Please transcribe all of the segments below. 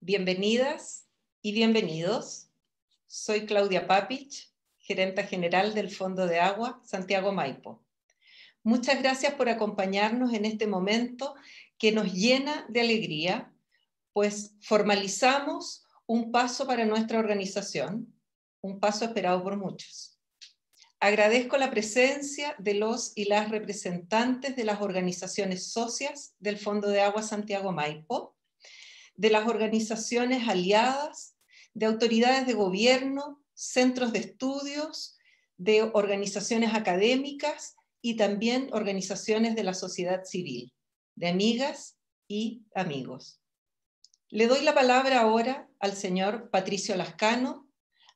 Bienvenidas y bienvenidos. Soy Claudia Papich, gerenta general del Fondo de Agua Santiago Maipo. Muchas gracias por acompañarnos en este momento que nos llena de alegría, pues formalizamos un paso para nuestra organización, un paso esperado por muchos. Agradezco la presencia de los y las representantes de las organizaciones socias del Fondo de Agua Santiago Maipo, de las organizaciones aliadas, de autoridades de gobierno, centros de estudios, de organizaciones académicas y también organizaciones de la sociedad civil, de amigas y amigos. Le doy la palabra ahora al señor Patricio Lascano,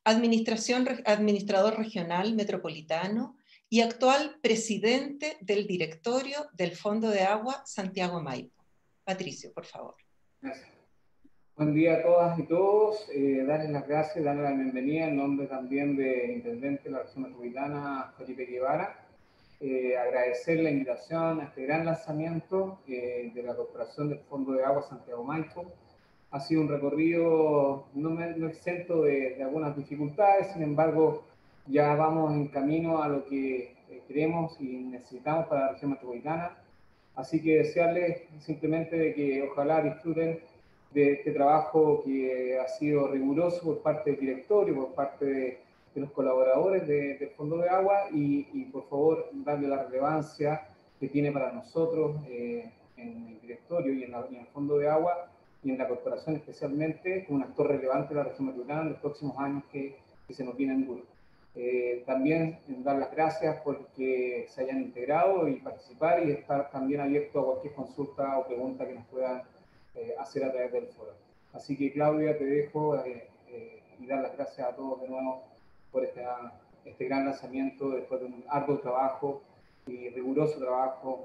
administrador regional metropolitano y actual presidente del directorio del Fondo de Agua Santiago Maipo. Patricio, por favor. Gracias. Buen día a todas y todos. Darles las gracias, darles la bienvenida en nombre también del intendente de la región metropolitana, Felipe Guevara. Agradecer la invitación a este gran lanzamiento de la Corporación del Fondo de Agua Santiago Maipo. Ha sido un recorrido no exento de algunas dificultades, sin embargo, ya vamos en camino a lo que queremos y necesitamos para la región metropolitana. Así que desearles simplemente de que ojalá disfruten de este trabajo que ha sido riguroso por parte del directorio, por parte de los colaboradores del Fondo de Agua y por favor darle la relevancia que tiene para nosotros en el directorio y en el Fondo de Agua y en la corporación especialmente como un actor relevante de la región metropolitana en los próximos años que se nos vienen duros. También dar las gracias porque se hayan integrado y participar y estar también abierto a cualquier consulta o pregunta que nos puedan hacer a través del foro. Así que Claudia, te dejo y dar las gracias a todos de nuevo por este gran lanzamiento después de un arduo trabajo y riguroso trabajo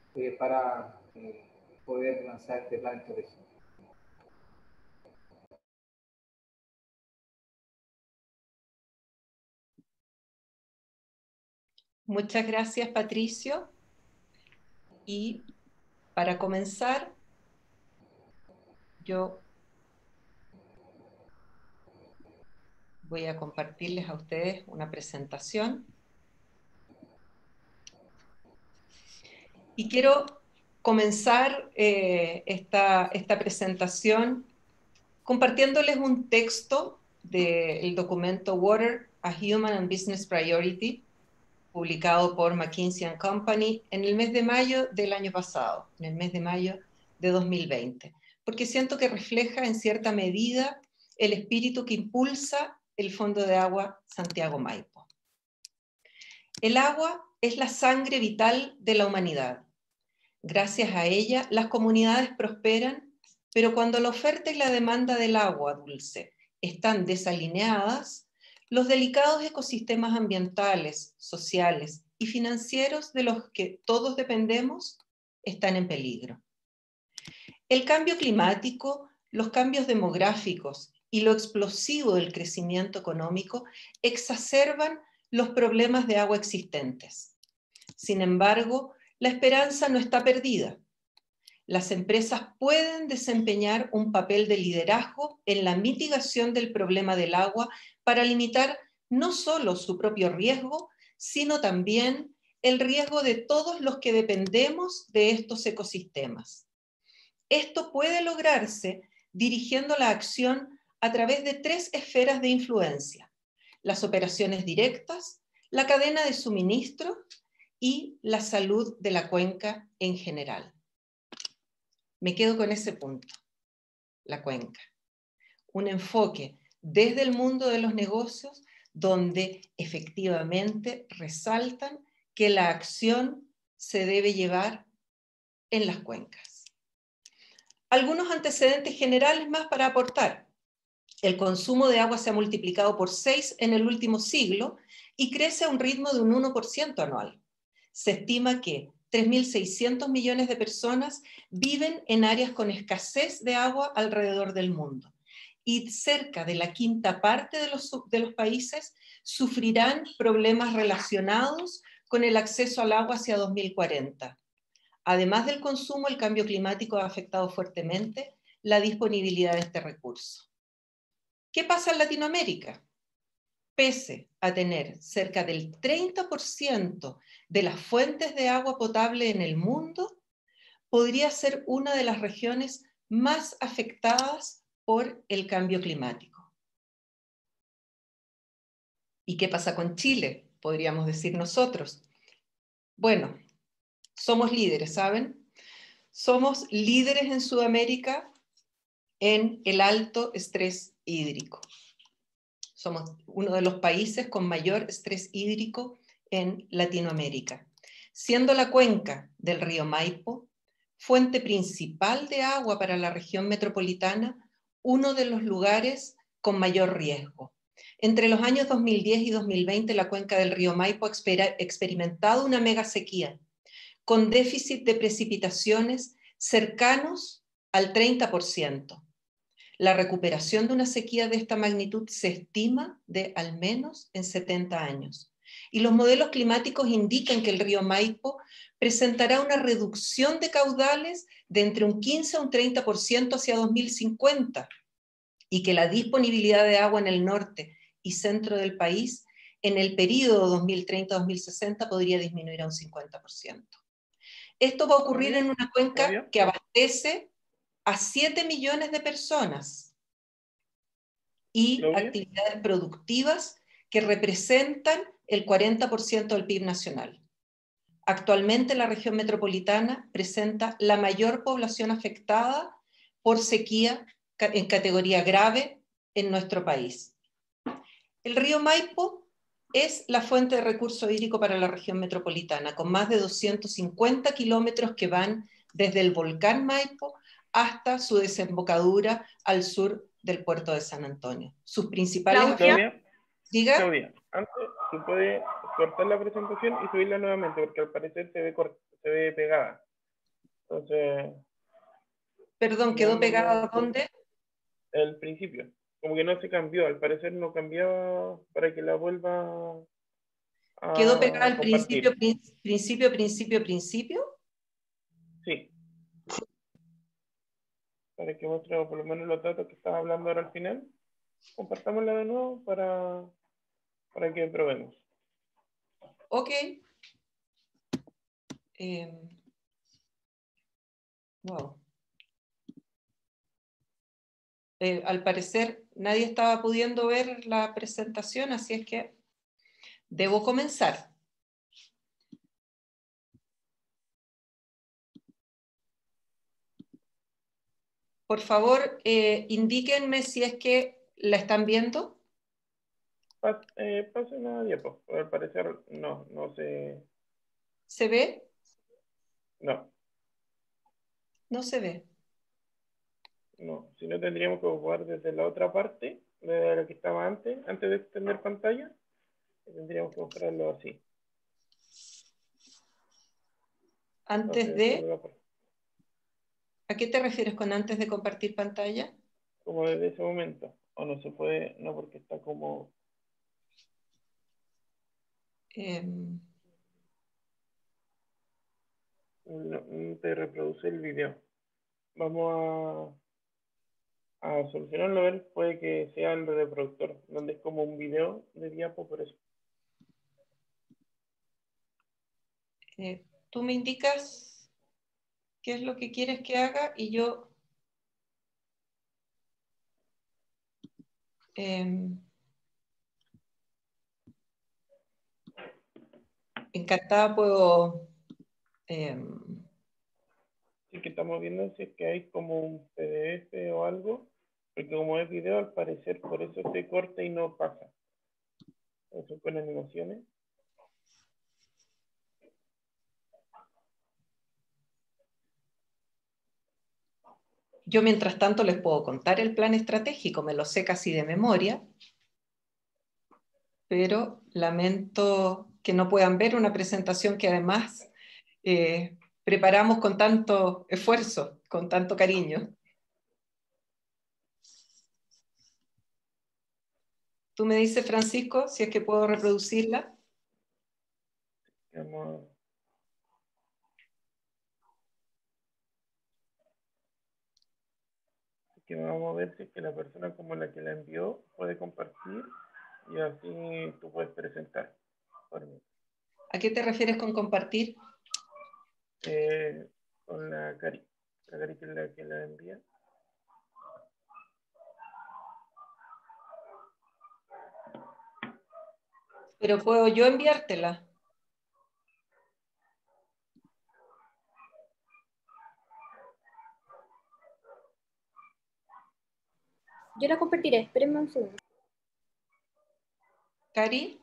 para poder lanzar este plan estratégico. Muchas gracias, Patricio. Y para comenzar, yo voy a compartirles a ustedes una presentación. Y quiero comenzar esta presentación compartiéndoles un texto del documento Water, a Human and Business Priority, publicado por McKinsey & Company en el mes de mayo del año pasado, en el mes de mayo de 2020, porque siento que refleja en cierta medida el espíritu que impulsa el Fondo de Agua Santiago Maipo. El agua es la sangre vital de la humanidad. Gracias a ella, las comunidades prosperan, pero cuando la oferta y la demanda del agua dulce están desalineadas, los delicados ecosistemas ambientales, sociales y financieros de los que todos dependemos están en peligro. El cambio climático, los cambios demográficos y lo explosivo del crecimiento económico exacerban los problemas de agua existentes. Sin embargo, la esperanza no está perdida. Las empresas pueden desempeñar un papel de liderazgo en la mitigación del problema del agua para limitar no solo su propio riesgo, sino también el riesgo de todos los que dependemos de estos ecosistemas. Esto puede lograrse dirigiendo la acción a través de 3 esferas de influencia: las operaciones directas, la cadena de suministro y la salud de la cuenca en general. Me quedo con ese punto, la cuenca. Un enfoque desde el mundo de los negocios donde efectivamente resaltan que la acción se debe llevar en las cuencas. Algunos antecedentes generales más para aportar. El consumo de agua se ha multiplicado por 6 en el último siglo y crece a un ritmo de un 1% anual. Se estima que 3.600 millones de personas viven en áreas con escasez de agua alrededor del mundo y cerca de la quinta parte de los países sufrirán problemas relacionados con el acceso al agua hacia 2040. Además del consumo, el cambio climático ha afectado fuertemente la disponibilidad de este recurso. ¿Qué pasa en Latinoamérica? Pese a tener cerca del 30% de las fuentes de agua potable en el mundo, podría ser una de las regiones más afectadas por el cambio climático. ¿Y qué pasa con Chile? Podríamos decir nosotros. Bueno, somos líderes, ¿saben? Somos líderes en Sudamérica en el alto estrés hídrico. Somos uno de los países con mayor estrés hídrico en Latinoamérica, siendo la cuenca del río Maipo fuente principal de agua para la región metropolitana, uno de los lugares con mayor riesgo. Entre los años 2010 y 2020, la cuenca del río Maipo ha experimentado una mega sequía, con déficit de precipitaciones cercanos al 30%. La recuperación de una sequía de esta magnitud se estima de al menos en 70 años. Y los modelos climáticos indican que el río Maipo presentará una reducción de caudales de entre un 15 a un 30% hacia 2050 y que la disponibilidad de agua en el norte y centro del país en el periodo 2030-2060 podría disminuir a un 50%. Esto va a ocurrir en una cuenca que abastece a 7 millones de personas y actividades productivas que representan el 40% del PIB nacional. Actualmente la región metropolitana presenta la mayor población afectada por sequía en categoría grave en nuestro país. El río Maipo es la fuente de recurso hídrico para la región metropolitana, con más de 250 kilómetros que van desde el volcán Maipo hasta su desembocadura al sur del puerto de San Antonio. Sus principales... Claudia, antes tú puedes cortar la presentación y subirla nuevamente, porque al parecer se ve pegada. Entonces... Perdón, ¿quedó pegada dónde? El principio. Como que no se cambió, al parecer no cambiaba para que la vuelva a ¿Quedó pegada al compartir. principio? Sí. Para que muestre por lo menos los datos que estaba hablando ahora al final. Compartámosla de nuevo para que probemos. Ok. Wow. Al parecer nadie estaba pudiendo ver la presentación, así es que debo comenzar. Por favor, indíquenme si es que la están viendo. Pasen a diapo. Al parecer no se... ¿Se ve? No. No se ve. No, si no tendríamos que jugar desde la otra parte, de la que estaba antes de extender pantalla, tendríamos que mostrarlo así. Antes de... ¿A qué te refieres con antes de compartir pantalla? Como desde ese momento. O no se puede, no, porque está como... No te reproduce el video. Vamos a solucionarlo, a ver, puede que sea el reproductor, donde es como un video de diapo, por eso. Tú me indicas qué es lo que quieres que haga y yo... encantada puedo... Sí, que estamos viendo si es que hay como un PDF o algo, porque como es video, al parecer por eso se corta y no pasa. Eso con animaciones. Yo mientras tanto les puedo contar el plan estratégico, me lo sé casi de memoria, pero lamento que no puedan ver una presentación que además preparamos con tanto esfuerzo, con tanto cariño. Tú me dices, Francisco, si es que puedo reproducirla. que vamos a ver si es que la persona como la que la envió puede compartir y así tú puedes presentar. ¿A qué te refieres con compartir? Con la Cari. La Cari que es la que la envía. Pero puedo yo enviártela. Yo la compartiré, espérenme un segundo. Cari.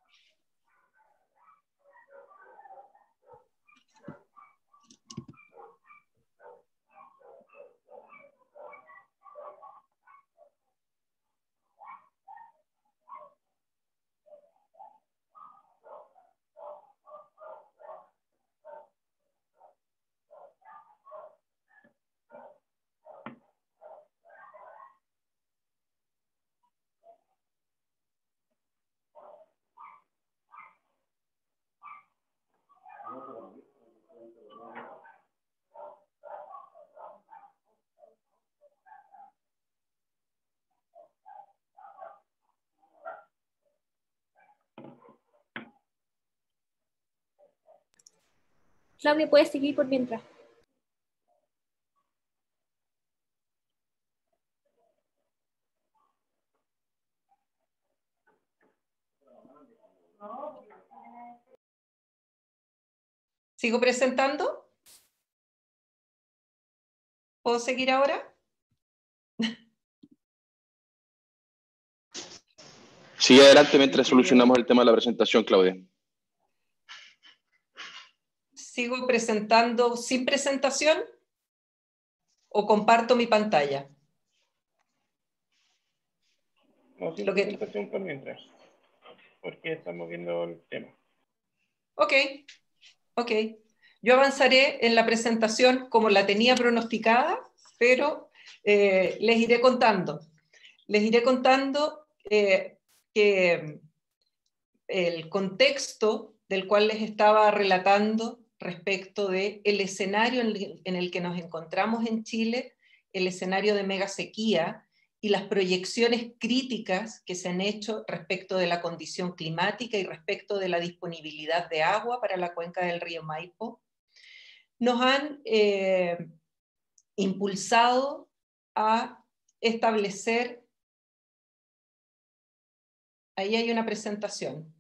Claudia, puedes seguir por mientras. ¿Sigo presentando? ¿Puedo seguir ahora? Sigue adelante mientras solucionamos el tema de la presentación, Claudia. ¿Sigo presentando sin presentación o comparto mi pantalla? No, sin presentación por mientras, porque estamos viendo el tema. Ok. Yo avanzaré en la presentación como la tenía pronosticada, pero les iré contando. Les iré contando que el contexto del cual les estaba relatando respecto del escenario en el que nos encontramos en Chile, el escenario de mega sequía y las proyecciones críticas que se han hecho respecto de la condición climática y respecto de la disponibilidad de agua para la cuenca del río Maipo, nos han impulsado a establecer. Ahí hay una presentación.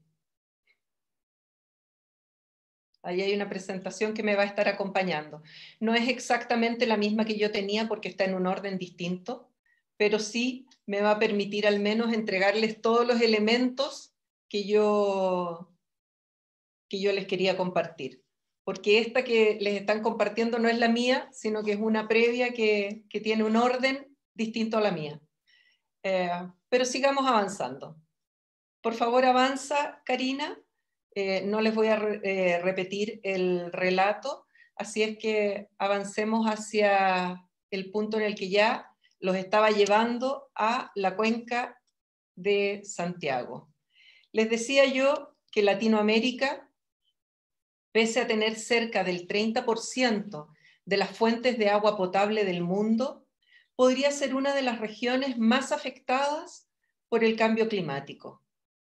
Ahí hay una presentación que me va a estar acompañando. No es exactamente la misma que yo tenía porque está en un orden distinto, pero sí me va a permitir al menos entregarles todos los elementos que yo les quería compartir. Porque esta que les están compartiendo no es la mía, sino que es una previa que tiene un orden distinto a la mía. Pero sigamos avanzando. Por favor, avanza, Karina. No les voy a repetir el relato, así es que avancemos hacia el punto en el que ya los estaba llevando a la cuenca de Santiago. Les decía yo que Latinoamérica, pese a tener cerca del 30% de las fuentes de agua potable del mundo, podría ser una de las regiones más afectadas por el cambio climático.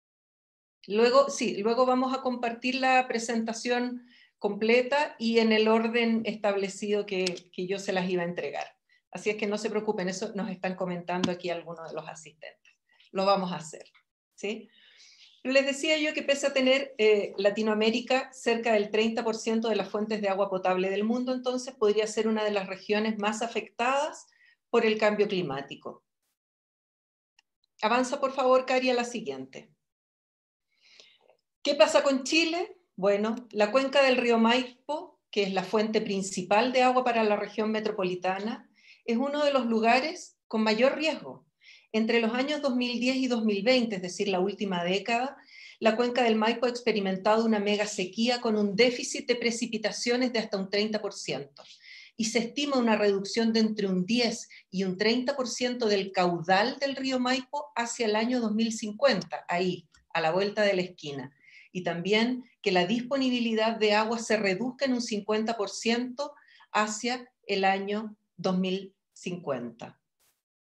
Luego vamos a compartir la presentación completa y en el orden establecido que yo se las iba a entregar. Así es que no se preocupen, eso nos están comentando aquí algunos de los asistentes. Lo vamos a hacer, ¿sí? Les decía yo que pese a tener Latinoamérica cerca del 30% de las fuentes de agua potable del mundo, entonces podría ser una de las regiones más afectadas por el cambio climático. Avanza, por favor, Cari, a la siguiente. ¿Qué pasa con Chile? Bueno, la cuenca del río Maipo, que es la fuente principal de agua para la región metropolitana, es uno de los lugares con mayor riesgo. Entre los años 2010 y 2020, es decir, la última década, la cuenca del Maipo ha experimentado una mega sequía con un déficit de precipitaciones de hasta un 30%. Y se estima una reducción de entre un 10 y un 30% del caudal del río Maipo hacia el año 2050, ahí, a la vuelta de la esquina. Y también que la disponibilidad de agua se reduzca en un 50% hacia el año 2050.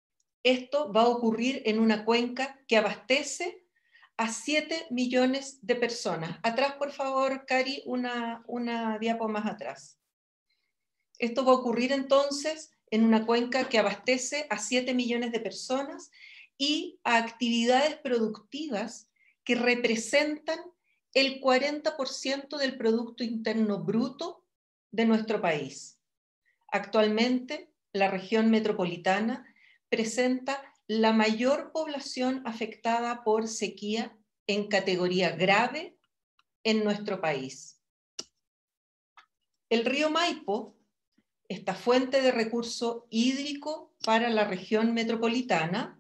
Esto va a ocurrir en una cuenca que abastece a 7 millones de personas. Atrás, por favor, Cari, una diapo más atrás. Esto va a ocurrir entonces en una cuenca que abastece a 7 millones de personas y a actividades productivas que representan el 40% del Producto Interno Bruto de nuestro país. Actualmente, la región metropolitana presenta la mayor población afectada por sequía en categoría grave en nuestro país. El río Maipo, esta fuente de recurso hídrico para la región metropolitana,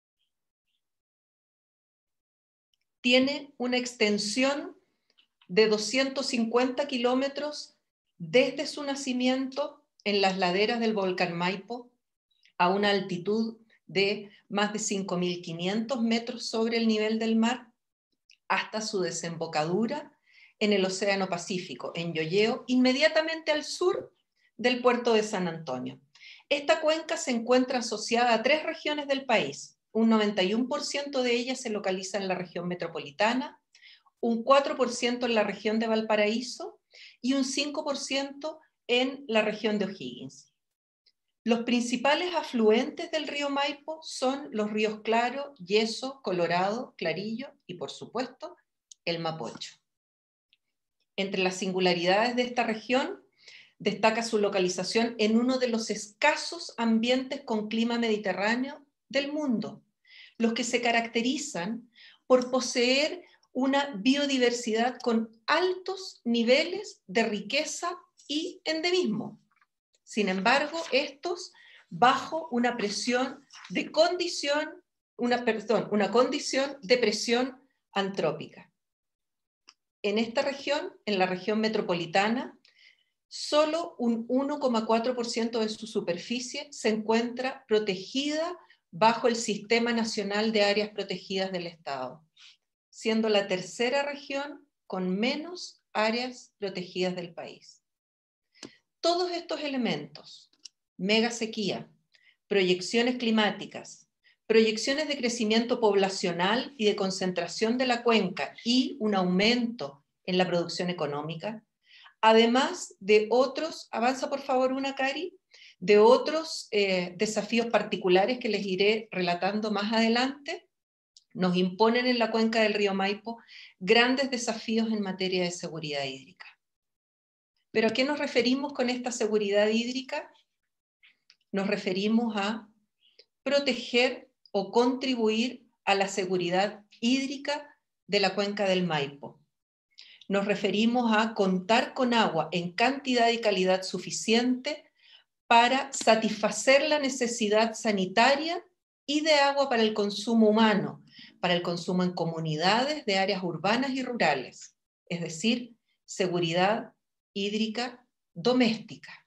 tiene una extensión de 250 kilómetros desde su nacimiento en las laderas del volcán Maipo a una altitud de más de 5.500 metros sobre el nivel del mar hasta su desembocadura en el Océano Pacífico, en Llolleo, inmediatamente al sur del puerto de San Antonio. Esta cuenca se encuentra asociada a 3 regiones del país. Un 91% de ellas se localiza en la región metropolitana, un 4% en la región de Valparaíso y un 5% en la región de O'Higgins. Los principales afluentes del río Maipo son los ríos Claro, Yeso, Colorado, Clarillo y, por supuesto, el Mapocho. Entre las singularidades de esta región, destaca su localización en uno de los escasos ambientes con clima mediterráneo del mundo, los que se caracterizan por poseer una biodiversidad con altos niveles de riqueza y endemismo. Sin embargo, estos bajo una presión de condición, una condición de presión antrópica. En esta región, en la región metropolitana, solo un 1,4% de su superficie se encuentra protegida bajo el Sistema Nacional de Áreas Protegidas del Estado, siendo la tercera región con menos áreas protegidas del país. Todos estos elementos, mega sequía, proyecciones climáticas, proyecciones de crecimiento poblacional y de concentración de la cuenca y un aumento en la producción económica, además de otros, avanza por favor una, Cari, de otros desafíos particulares que les iré relatando más adelante, nos imponen en la cuenca del río Maipo grandes desafíos en materia de seguridad hídrica. ¿Pero a qué nos referimos con esta seguridad hídrica? Nos referimos a proteger o contribuir a la seguridad hídrica de la cuenca del Maipo. Nos referimos a contar con agua en cantidad y calidad suficiente para satisfacer la necesidad sanitaria y de agua para el consumo humano, para el consumo en comunidades de áreas urbanas y rurales, es decir, seguridad hídrica doméstica.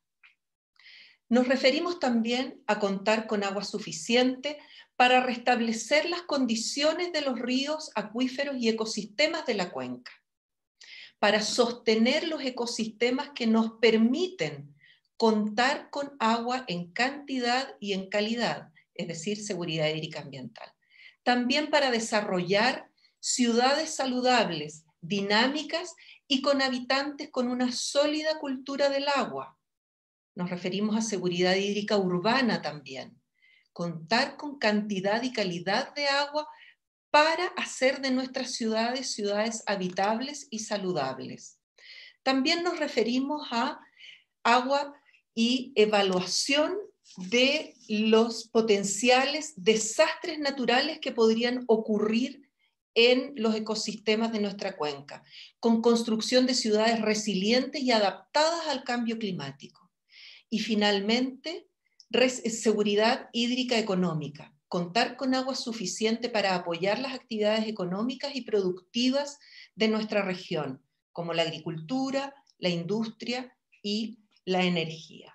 Nos referimos también a contar con agua suficiente para restablecer las condiciones de los ríos, acuíferos y ecosistemas de la cuenca, para sostener los ecosistemas que nos permiten contar con agua en cantidad y en calidad, es decir, seguridad hídrica ambiental. También para desarrollar ciudades saludables, dinámicas y con habitantes con una sólida cultura del agua. Nos referimos a seguridad hídrica urbana también. Contar con cantidad y calidad de agua para hacer de nuestras ciudades ciudades habitables y saludables. También nos referimos a agua y evaluación de los potenciales desastres naturales que podrían ocurrir en los ecosistemas de nuestra cuenca, con construcción de ciudades resilientes y adaptadas al cambio climático. Y finalmente, seguridad hídrica económica, contar con agua suficiente para apoyar las actividades económicas y productivas de nuestra región, como la agricultura, la industria y la energía.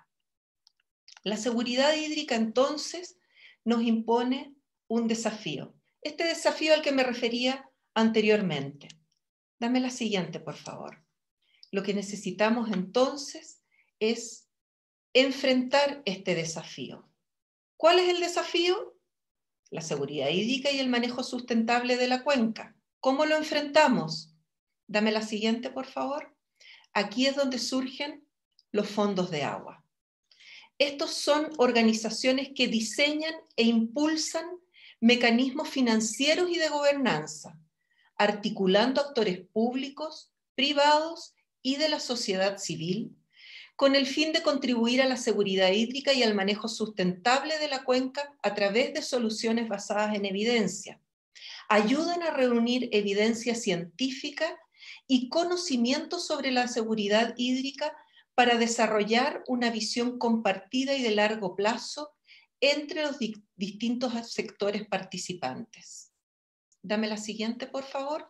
La seguridad hídrica entonces nos impone un desafío. Este desafío al que me refería anteriormente. Dame la siguiente, por favor. Lo que necesitamos entonces es enfrentar este desafío. ¿Cuál es el desafío? la seguridad hídrica y el manejo sustentable de la cuenca. ¿Cómo lo enfrentamos? Dame la siguiente, por favor. Aquí es donde surgen los fondos de agua. Estos son organizaciones que diseñan e impulsan mecanismos financieros y de gobernanza, articulando actores públicos, privados y de la sociedad civil, con el fin de contribuir a la seguridad hídrica y al manejo sustentable de la cuenca a través de soluciones basadas en evidencia. Ayudan a reunir evidencia científica y conocimiento sobre la seguridad hídrica para desarrollar una visión compartida y de largo plazo entre los distintos sectores participantes. Dame la siguiente, por favor.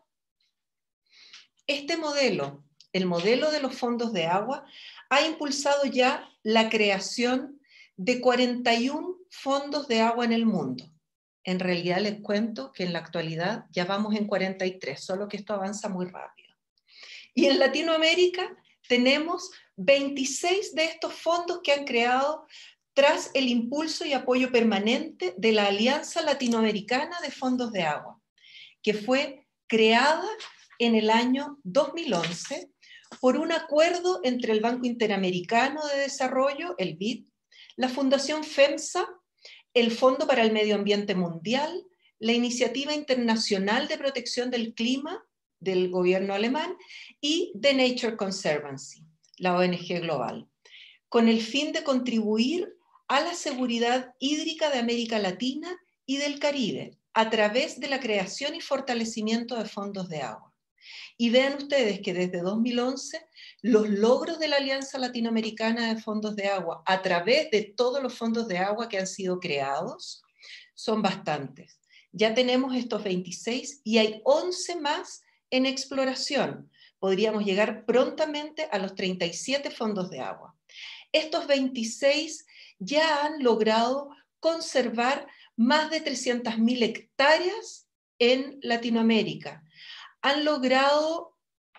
Este modelo, el modelo de los fondos de agua, ha impulsado ya la creación de 41 fondos de agua en el mundo. En realidad les cuento que en la actualidad ya vamos en 43, solo que esto avanza muy rápido. Y en Latinoamérica tenemos 26 de estos fondos que han creado tras el impulso y apoyo permanente de la Alianza Latinoamericana de Fondos de Agua, que fue creada en el año 2011 por un acuerdo entre el Banco Interamericano de Desarrollo, el BID, la Fundación FEMSA, el Fondo para el Medio Ambiente Mundial, la Iniciativa Internacional de Protección del Clima del gobierno alemán y The Nature Conservancy, la ONG global, con el fin de contribuir a la seguridad hídrica de América Latina y del Caribe a través de la creación y fortalecimiento de fondos de agua. Y vean ustedes que desde 2011 los logros de la Alianza Latinoamericana de Fondos de Agua a través de todos los fondos de agua que han sido creados son bastantes. Ya tenemos estos 26 y hay 11 más en exploración. Podríamos llegar prontamente a los 37 fondos de agua. Estos 26 ya han logrado conservar más de 300.000 hectáreas en Latinoamérica. Han logrado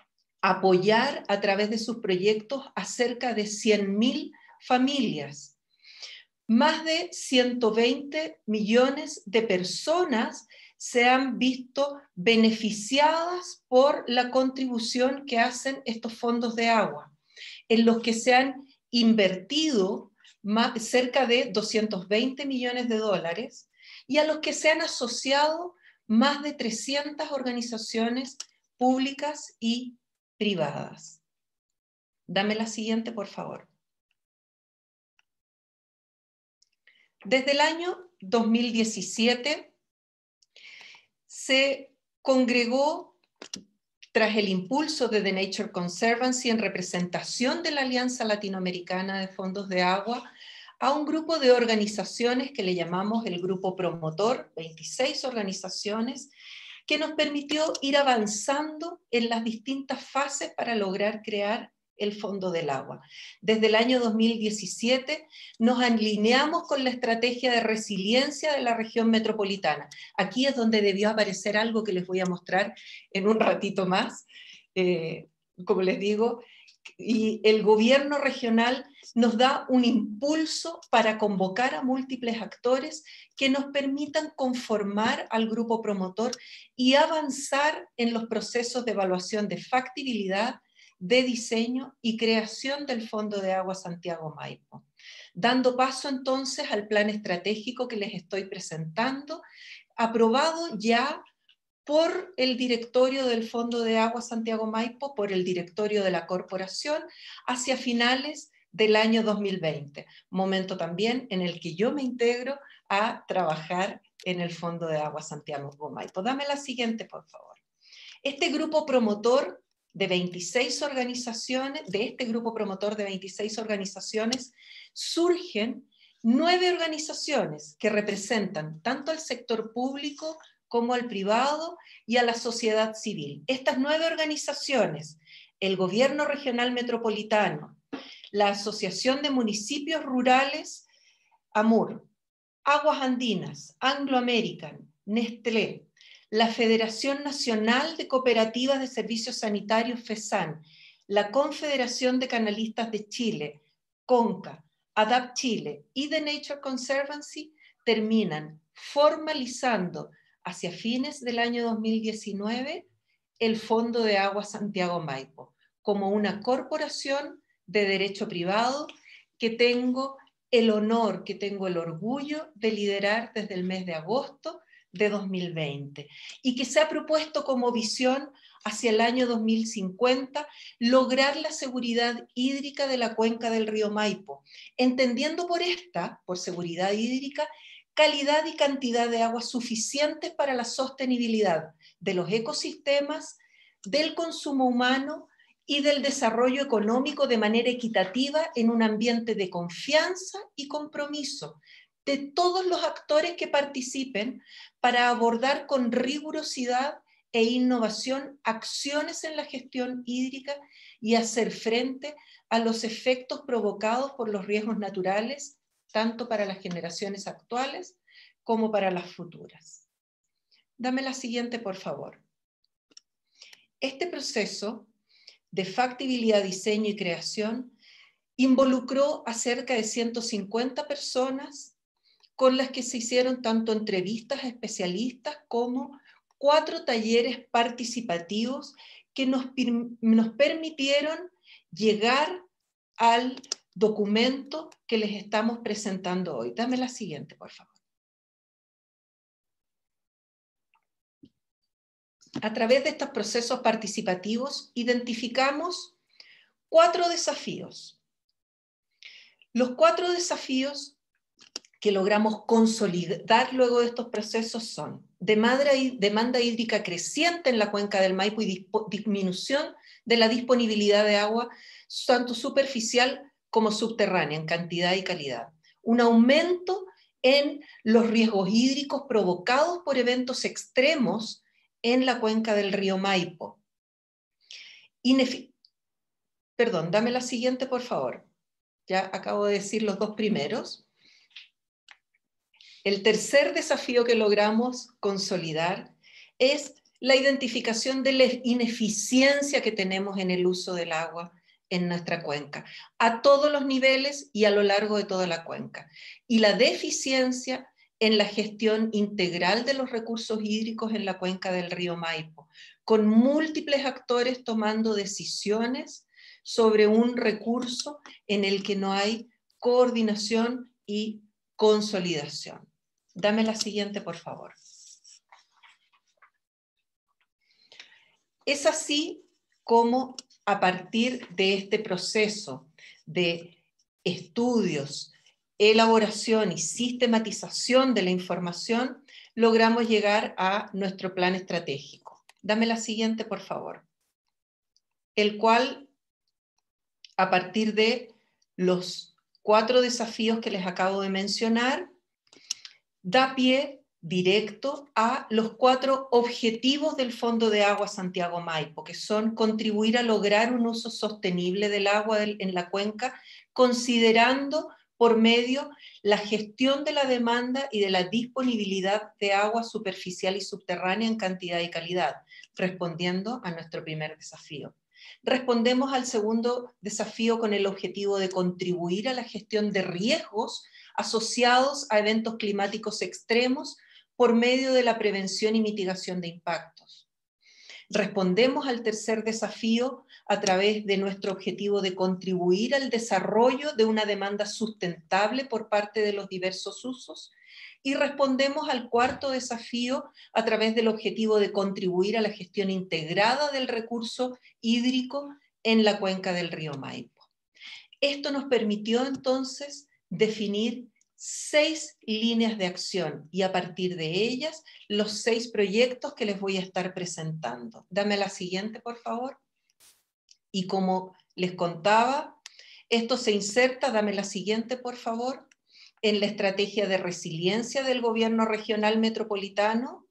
apoyar a través de sus proyectos a cerca de 100.000 familias. Más de 120 millones de personas se han visto beneficiadas por la contribución que hacen estos fondos de agua, en los que se han invertido cerca de 220 millones de dólares y a los que se han asociado más de 300 organizaciones públicas y privadas. Dame la siguiente, por favor. Desde el año 2017 se congregó, tras el impulso de The Nature Conservancy en representación de la Alianza Latinoamericana de Fondos de Agua, a un grupo de organizaciones que le llamamos el Grupo Promotor, 26 organizaciones, que nos permitió ir avanzando en las distintas fases para lograr crear el Fondo del Agua. Desde el año 2017 nos alineamos con la estrategia de resiliencia de la región metropolitana. Aquí es donde debió aparecer algo que les voy a mostrar en un ratito más. Como les digo, y el gobierno regional nos da un impulso para convocar a múltiples actores que nos permitan conformar al grupo promotor y avanzar en los procesos de evaluación de factibilidad, de diseño y creación del Fondo de Agua Santiago Maipo. Dando paso entonces al plan estratégico que les estoy presentando, aprobado ya por el directorio del Fondo de Agua Santiago Maipo, por el directorio de la corporación, hacia finales del año 2020, momento también en el que yo me integro a trabajar en el Fondo de Agua Santiago Maipo. Dame la siguiente, por favor. Este grupo promotor de 26 organizaciones, surgen 9 organizaciones que representan tanto al sector público como al privado y a la sociedad civil. Estas 9 organizaciones, el Gobierno Regional Metropolitano, la Asociación de Municipios Rurales AMUR, Aguas Andinas, Anglo American, Nestlé, la Federación Nacional de Cooperativas de Servicios Sanitarios FESAN, la Confederación de Canalistas de Chile, CONCA, ADAP Chile y The Nature Conservancy terminan formalizando hacia fines del año 2019 el Fondo de Agua Santiago Maipo, como una corporación de derecho privado que tengo el honor, que tengo el orgullo de liderar desde el mes de agosto de 2020 y que se ha propuesto como visión hacia el año 2050 lograr la seguridad hídrica de la cuenca del río Maipo, entendiendo por seguridad hídrica, calidad y cantidad de agua suficientes para la sostenibilidad de los ecosistemas, del consumo humano y del desarrollo económico de manera equitativa en un ambiente de confianza y compromiso de todos los actores que participen para abordar con rigurosidad e innovación acciones en la gestión hídrica y hacer frente a los efectos provocados por los riesgos naturales, tanto para las generaciones actuales como para las futuras. Dame la siguiente, por favor. Este proceso de factibilidad, diseño y creación involucró a cerca de 150 personas con las que se hicieron tanto entrevistas a especialistas como 4 talleres participativos que nos permitieron llegar al documento que les estamos presentando hoy. Dame la siguiente, por favor. A través de estos procesos participativos identificamos 4 desafíos. Los 4 desafíos que logramos consolidar luego de estos procesos son demanda hídrica creciente en la cuenca del Maipo y disminución de la disponibilidad de agua tanto superficial como subterránea en cantidad y calidad. Un aumento en los riesgos hídricos provocados por eventos extremos en la cuenca del río Maipo. Perdón, dame la siguiente, por favor. Ya acabo de decir los 2 primeros. El tercer desafío que logramos consolidar es la identificación de la ineficiencia que tenemos en el uso del agua en nuestra cuenca, a todos los niveles y a lo largo de toda la cuenca. Y la deficiencia en la gestión integral de los recursos hídricos en la cuenca del río Maipo, con múltiples actores tomando decisiones sobre un recurso en el que no hay coordinación y consolidación. Dame la siguiente, por favor. Es así como a partir de este proceso de estudios, elaboración y sistematización de la información, logramos llegar a nuestro plan estratégico. Dame la siguiente, por favor. El cual, a partir de los 4 desafíos que les acabo de mencionar, da pie directo a los 4 objetivos del Fondo de Agua Santiago Maipo, que son contribuir a lograr un uso sostenible del agua en la cuenca, considerando por medio la gestión de la demanda y de la disponibilidad de agua superficial y subterránea en cantidad y calidad, respondiendo a nuestro primer desafío. Respondemos al segundo desafío con el objetivo de contribuir a la gestión de riesgos asociados a eventos climáticos extremos por medio de la prevención y mitigación de impactos. Respondemos al tercer desafío a través de nuestro objetivo de contribuir al desarrollo de una demanda sustentable por parte de los diversos usos. Y respondemos al cuarto desafío a través del objetivo de contribuir a la gestión integrada del recurso hídrico en la cuenca del río Maipo. Esto nos permitió entonces definir 6 líneas de acción y a partir de ellas los 6 proyectos que les voy a estar presentando. Dame la siguiente, por favor. Y como les contaba, esto se inserta, dame la siguiente, por favor, en la estrategia de resiliencia del gobierno regional metropolitano,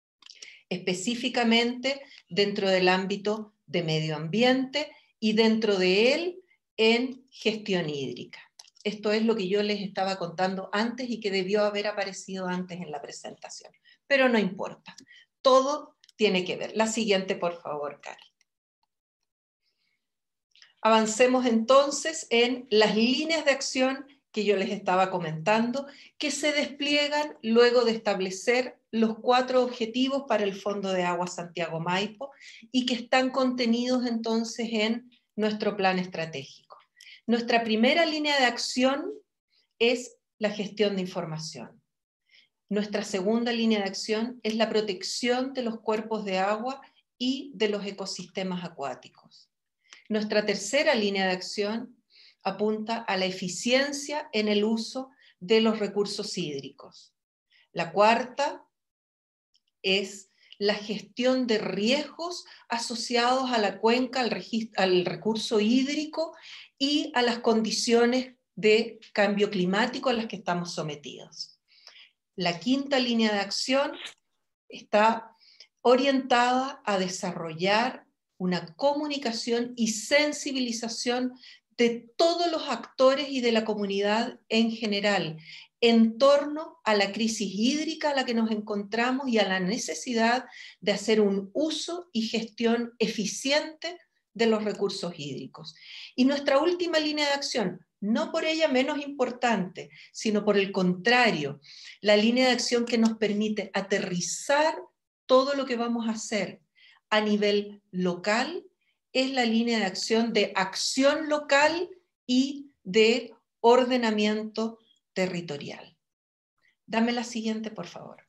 específicamente dentro del ámbito de medio ambiente y dentro de él en gestión hídrica. Esto es lo que yo les estaba contando antes y que debió haber aparecido antes en la presentación. Pero no importa, todo tiene que ver. La siguiente, por favor, Cari. Avancemos entonces en las líneas de acción que yo les estaba comentando, que se despliegan luego de establecer los 4 objetivos para el Fondo de Agua Santiago Maipo y que están contenidos entonces en nuestro plan estratégico. Nuestra primera línea de acción es la gestión de información. Nuestra segunda línea de acción es la protección de los cuerpos de agua y de los ecosistemas acuáticos. Nuestra tercera línea de acción apunta a la eficiencia en el uso de los recursos hídricos. La cuarta es la gestión de riesgos asociados a la cuenca, al recurso hídrico y a las condiciones de cambio climático a las que estamos sometidos. La quinta línea de acción está orientada a desarrollar una comunicación y sensibilización de todos los actores y de la comunidad en general en torno a la crisis hídrica a la que nos encontramos y a la necesidad de hacer un uso y gestión eficiente de los recursos hídricos. Y nuestra última línea de acción, no por ella menos importante, sino por el contrario, la línea de acción que nos permite aterrizar todo lo que vamos a hacer a nivel local, es la línea de acción local y de ordenamiento territorial. Dame la siguiente, por favor.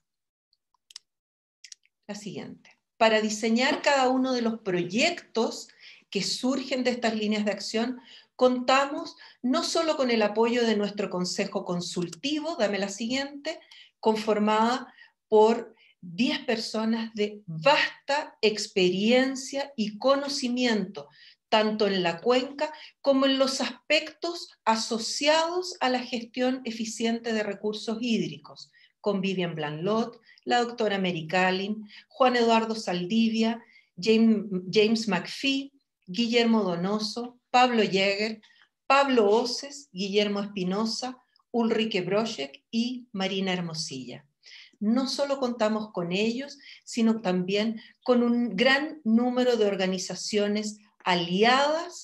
La siguiente. Para diseñar cada uno de los proyectos que surgen de estas líneas de acción, contamos no solo con el apoyo de nuestro consejo consultivo, dame la siguiente, conformada por 10 personas de vasta experiencia y conocimiento, tanto en la cuenca como en los aspectos asociados a la gestión eficiente de recursos hídricos, con Vivian Blanlot, la doctora Mary Callin, Juan Eduardo Saldivia, James McPhee, Guillermo Donoso, Pablo Jäger, Pablo Oces, Guillermo Espinosa, Ulrike Broschek y Marina Hermosilla. No solo contamos con ellos, sino también con un gran número de organizaciones aliadas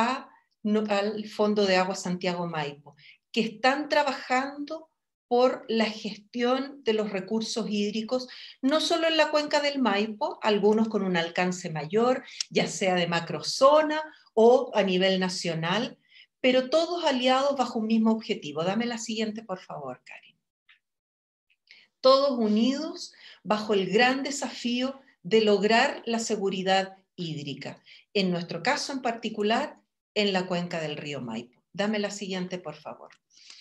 al Fondo de Agua Santiago Maipo, que están trabajando por la gestión de los recursos hídricos, no solo en la cuenca del Maipo, algunos con un alcance mayor, ya sea de macrozona o a nivel nacional, pero todos aliados bajo un mismo objetivo. Dame la siguiente, por favor, Karin. Todos unidos bajo el gran desafío de lograr la seguridad hídrica. En nuestro caso en particular, en la cuenca del río Maipo. Dame la siguiente, por favor.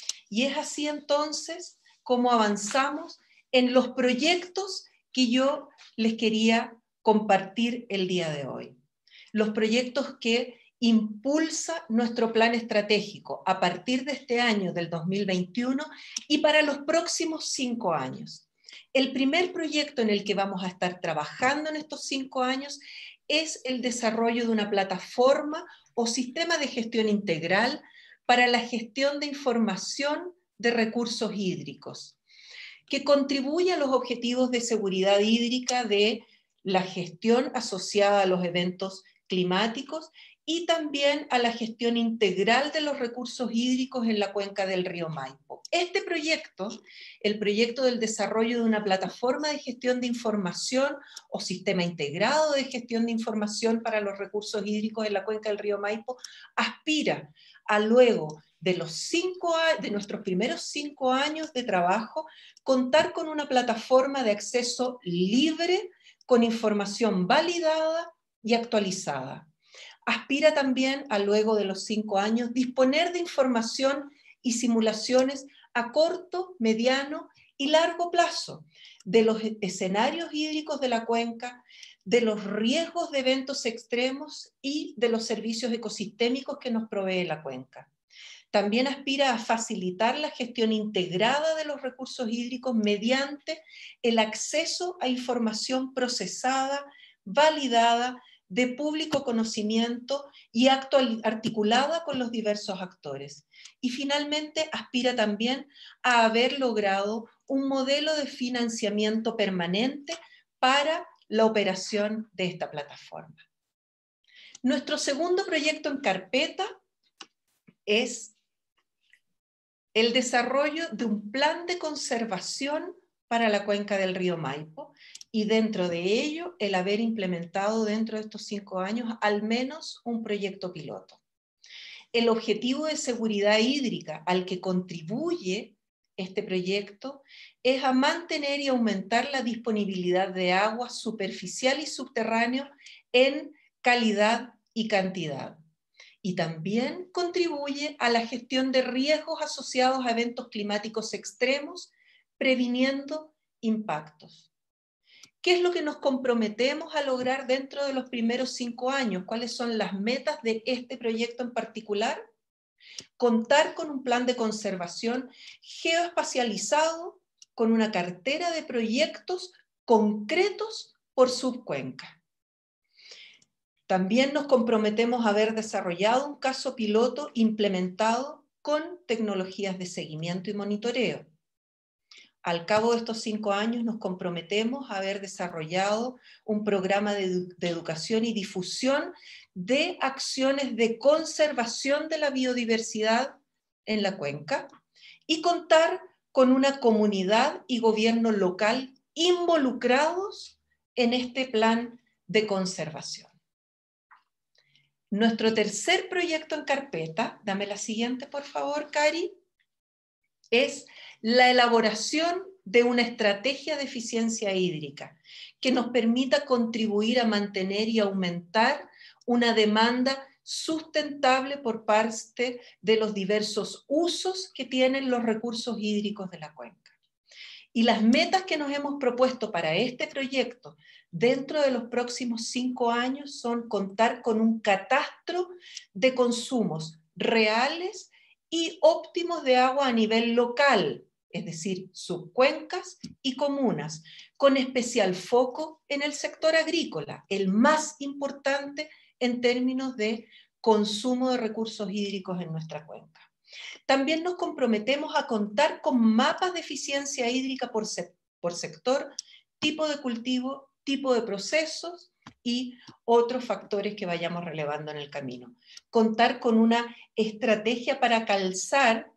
Y es así entonces como avanzamos en los proyectos que yo les quería compartir el día de hoy. Los proyectos que impulsa nuestro plan estratégico a partir de este año, del 2021, y para los próximos 5 años. El primer proyecto en el que vamos a estar trabajando en estos 5 años es el desarrollo de una plataforma o sistema de gestión integral para la gestión de información de recursos hídricos, que contribuye a los objetivos de seguridad hídrica de la gestión asociada a los eventos climáticos y también a la gestión integral de los recursos hídricos en la cuenca del río Maipo. Este proyecto, el proyecto del desarrollo de una plataforma de gestión de información o sistema integrado de gestión de información para los recursos hídricos en la cuenca del río Maipo, aspira a luego de nuestros primeros 5 años de trabajo, contar con una plataforma de acceso libre, con información validada y actualizada. Aspira también a luego de los 5 años disponer de información y simulaciones a corto, mediano y largo plazo de los escenarios hídricos de la cuenca, de los riesgos de eventos extremos y de los servicios ecosistémicos que nos provee la cuenca. También aspira a facilitar la gestión integrada de los recursos hídricos mediante el acceso a información procesada, validada, de público conocimiento y articulada con los diversos actores. Y finalmente aspira también a haber logrado un modelo de financiamiento permanente para la operación de esta plataforma. Nuestro segundo proyecto en carpeta es el desarrollo de un plan de conservación para la cuenca del río Maipo, y dentro de ello el haber implementado dentro de estos 5 años al menos un proyecto piloto. El objetivo de seguridad hídrica al que contribuye este proyecto es a mantener y aumentar la disponibilidad de agua superficial y subterráneo en calidad y cantidad. Y también contribuye a la gestión de riesgos asociados a eventos climáticos extremos, previniendo impactos. ¿Qué es lo que nos comprometemos a lograr dentro de los primeros 5 años? ¿Cuáles son las metas de este proyecto en particular? Contar con un plan de conservación geoespacializado, con una cartera de proyectos concretos por subcuenca. También nos comprometemos a haber desarrollado un caso piloto implementado con tecnologías de seguimiento y monitoreo. Al cabo de estos 5 años nos comprometemos a haber desarrollado un programa de educación y difusión de acciones de conservación de la biodiversidad en la cuenca y contar con una comunidad y gobierno local involucrados en este plan de conservación. Nuestro tercer proyecto en carpeta, dame la siguiente por favor, Cari, es la elaboración de una estrategia de eficiencia hídrica que nos permita contribuir a mantener y aumentar una demanda sustentable por parte de los diversos usos que tienen los recursos hídricos de la cuenca. Y las metas que nos hemos propuesto para este proyecto dentro de los próximos 5 años son contar con un catastro de consumos reales y óptimos de agua a nivel local, es decir, subcuencas y comunas, con especial foco en el sector agrícola, el más importante en términos de consumo de recursos hídricos en nuestra cuenca. También nos comprometemos a contar con mapas de eficiencia hídrica por sector, tipo de cultivo, tipo de procesos y otros factores que vayamos relevando en el camino. Contar con una estrategia para alcanzar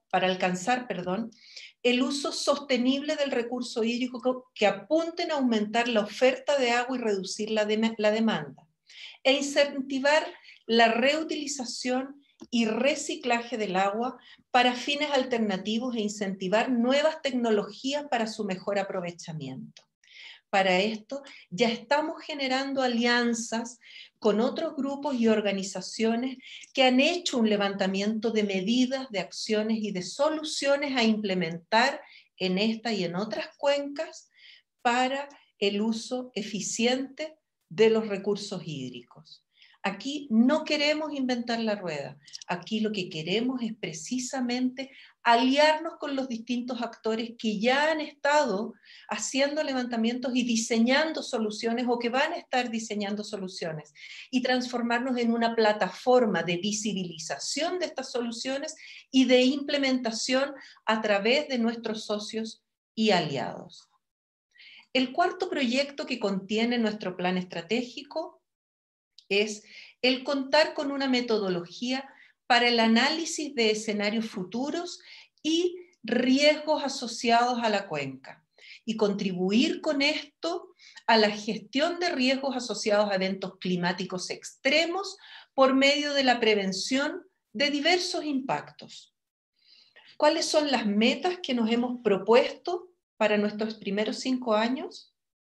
el uso sostenible del recurso hídrico que apunten a aumentar la oferta de agua y reducir la demanda. E incentivar la reutilización y reciclaje del agua para fines alternativos e incentivar nuevas tecnologías para su mejor aprovechamiento. Para esto ya estamos generando alianzas con otros grupos y organizaciones que han hecho un levantamiento de medidas, de acciones y de soluciones a implementar en esta y en otras cuencas para el uso eficiente de los recursos hídricos. Aquí no queremos inventar la rueda, aquí lo que queremos es precisamente aliarnos con los distintos actores que ya han estado haciendo levantamientos y diseñando soluciones o que van a estar diseñando soluciones y transformarnos en una plataforma de visibilización de estas soluciones y de implementación a través de nuestros socios y aliados. El cuarto proyecto que contiene nuestro plan estratégico es el contar con una metodología para el análisis de escenarios futuros y riesgos asociados a la cuenca y contribuir con esto a la gestión de riesgos asociados a eventos climáticos extremos por medio de la prevención de diversos impactos. ¿Cuáles son las metas que nos hemos propuesto para nuestros primeros 5 años?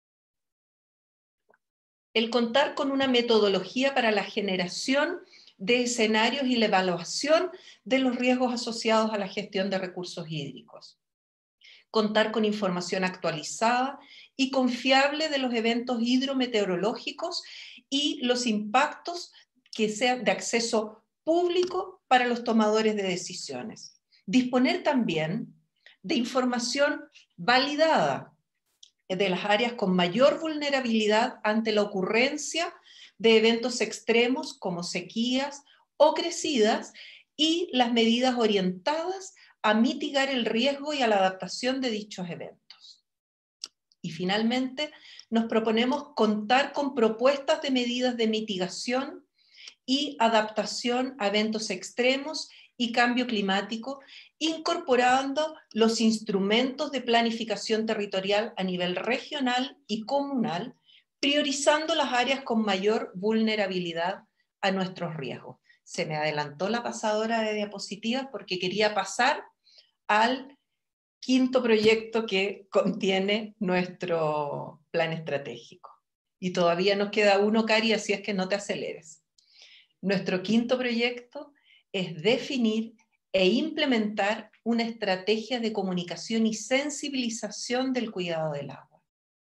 El contar con una metodología para la generación de escenarios y la evaluación de los riesgos asociados a la gestión de recursos hídricos. Contar con información actualizada y confiable de los eventos hidrometeorológicos y los impactos que sean de acceso público para los tomadores de decisiones. Disponer también de información validada de las áreas con mayor vulnerabilidad ante la ocurrencia de eventos extremos como sequías o crecidas y las medidas orientadas a mitigar el riesgo y a la adaptación de dichos eventos. Y finalmente, nos proponemos contar con propuestas de medidas de mitigación y adaptación a eventos extremos y cambio climático, incorporando los instrumentos de planificación territorial a nivel regional y comunal, priorizando las áreas con mayor vulnerabilidad a nuestros riesgos. Se me adelantó la pasadora de diapositivas porque quería pasar al quinto proyecto que contiene nuestro plan estratégico. Y todavía nos queda uno, Cari, así es que no te aceleres. Nuestro quinto proyecto es definir e implementar una estrategia de comunicación y sensibilización del cuidado del agua.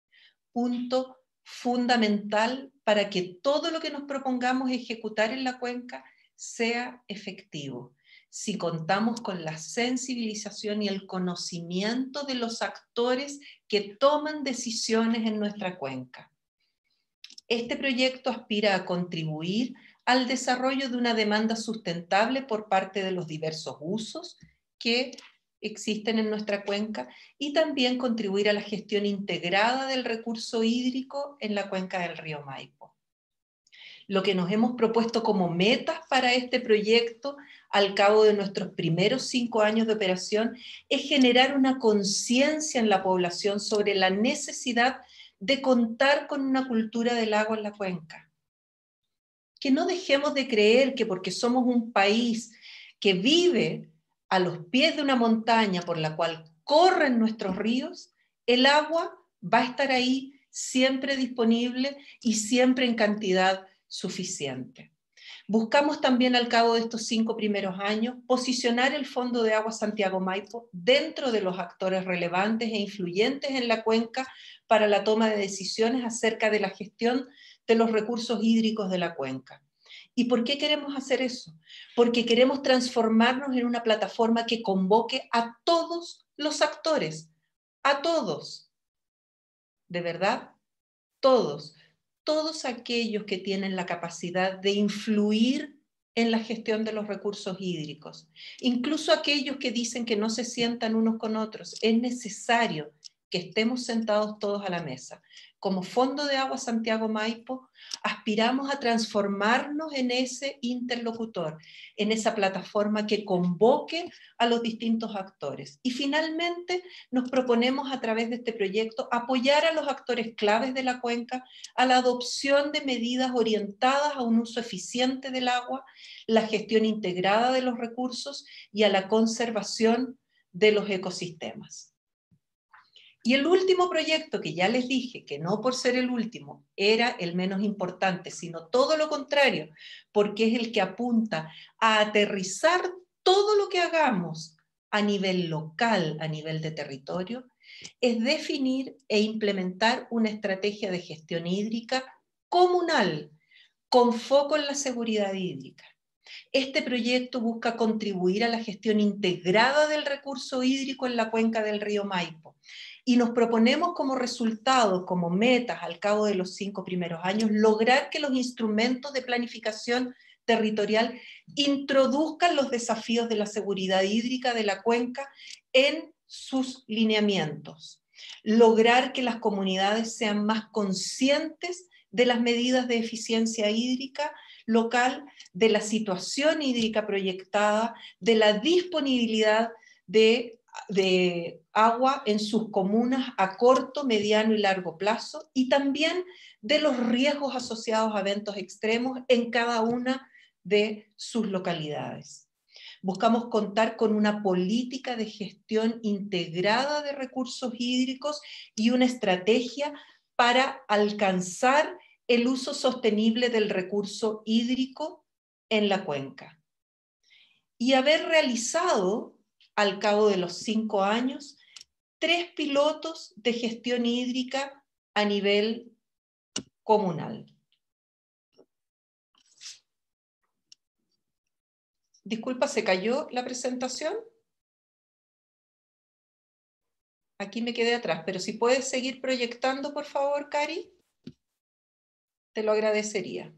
Punto fundamental para que todo lo que nos propongamos ejecutar en la cuenca sea efectivo. Si contamos con la sensibilización y el conocimiento de los actores que toman decisiones en nuestra cuenca. Este proyecto aspira a contribuir al desarrollo de una demanda sustentable por parte de los diversos usos que existen en nuestra cuenca y también contribuir a la gestión integrada del recurso hídrico en la cuenca del río Maipo. Lo que nos hemos propuesto como metas para este proyecto al cabo de nuestros primeros 5 años de operación es generar una conciencia en la población sobre la necesidad de contar con una cultura del agua en la cuenca. Que no dejemos de creer que porque somos un país que vive a los pies de una montaña por la cual corren nuestros ríos, el agua va a estar ahí siempre disponible y siempre en cantidad suficiente. Buscamos también al cabo de estos 5 primeros años posicionar el Fondo de Agua Santiago Maipo dentro de los actores relevantes e influyentes en la cuenca para la toma de decisiones acerca de la gestión de los recursos hídricos de la cuenca. ¿Y por qué queremos hacer eso? Porque queremos transformarnos en una plataforma que convoque a todos los actores, a todos, de verdad, todos aquellos que tienen la capacidad de influir en la gestión de los recursos hídricos, incluso aquellos que dicen que no se sientan unos con otros. Es necesario que estemos sentados todos a la mesa. Como Fondo de Agua Santiago Maipo, aspiramos a transformarnos en ese interlocutor, en esa plataforma que convoque a los distintos actores. Y finalmente nos proponemos a través de este proyecto apoyar a los actores claves de la cuenca a la adopción de medidas orientadas a un uso eficiente del agua, la gestión integrada de los recursos y a la conservación de los ecosistemas. Y el último proyecto, que ya les dije que no por ser el último era el menos importante, sino todo lo contrario, porque es el que apunta a aterrizar todo lo que hagamos a nivel local, a nivel de territorio, es definir e implementar una estrategia de gestión hídrica comunal, con foco en la seguridad hídrica. Este proyecto busca contribuir a la gestión integrada del recurso hídrico en la cuenca del río Maipo. Y nos proponemos como resultado, como metas al cabo de los 5 primeros años, lograr que los instrumentos de planificación territorial introduzcan los desafíos de la seguridad hídrica de la cuenca en sus lineamientos. Lograr que las comunidades sean más conscientes de las medidas de eficiencia hídrica local, de la situación hídrica proyectada, de la disponibilidad de agua en sus comunas a corto, mediano y largo plazo, y también de los riesgos asociados a eventos extremos en cada una de sus localidades. Buscamos contar con una política de gestión integrada de recursos hídricos y una estrategia para alcanzar el uso sostenible del recurso hídrico en la cuenca. Y haber realizado, al cabo de los 5 años, 3 pilotos de gestión hídrica a nivel comunal. Disculpa, ¿se cayó la presentación? Aquí me quedé atrás, pero si puedes seguir proyectando, por favor, Cari, te lo agradecería.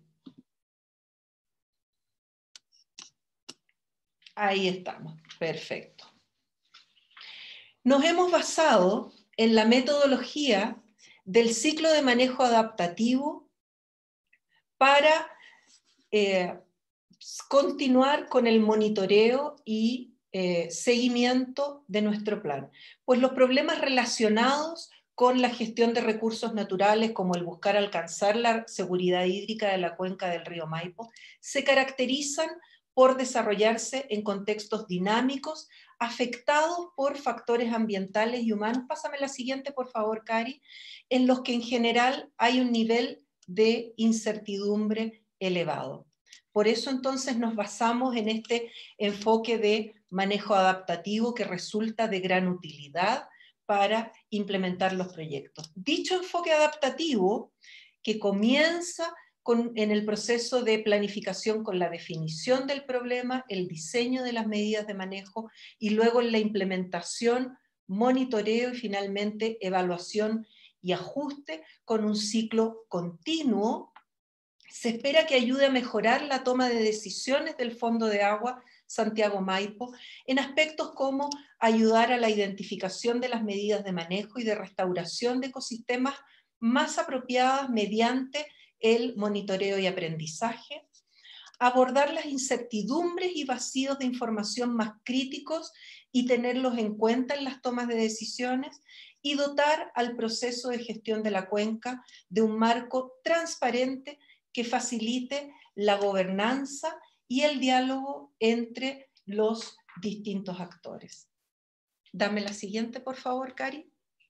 Ahí estamos, perfecto. Nos hemos basado en la metodología del ciclo de manejo adaptativo para continuar con el monitoreo y seguimiento de nuestro plan. Pues los problemas relacionados con la gestión de recursos naturales, como el buscar alcanzar la seguridad hídrica de la cuenca del río Maipo, se caracterizan por desarrollarse en contextos dinámicos, afectados por factores ambientales y humanos. Pásame la siguiente, por favor, Cari, en los que en general hay un nivel de incertidumbre elevado. Por eso entonces nos basamos en este enfoque de manejo adaptativo que resulta de gran utilidad para implementar los proyectos. Dicho enfoque adaptativo, que comienza en el proceso de planificación con la definición del problema, el diseño de las medidas de manejo y luego en la implementación, monitoreo y finalmente evaluación y ajuste con un ciclo continuo, se espera que ayude a mejorar la toma de decisiones del Fondo de Agua Santiago Maipo en aspectos como ayudar a la identificación de las medidas de manejo y de restauración de ecosistemas más apropiadas mediante el monitoreo y aprendizaje, abordar las incertidumbres y vacíos de información más críticos y tenerlos en cuenta en las tomas de decisiones, y dotar al proceso de gestión de la cuenca de un marco transparente que facilite la gobernanza y el diálogo entre los distintos actores. Dame la siguiente, por favor, Cari.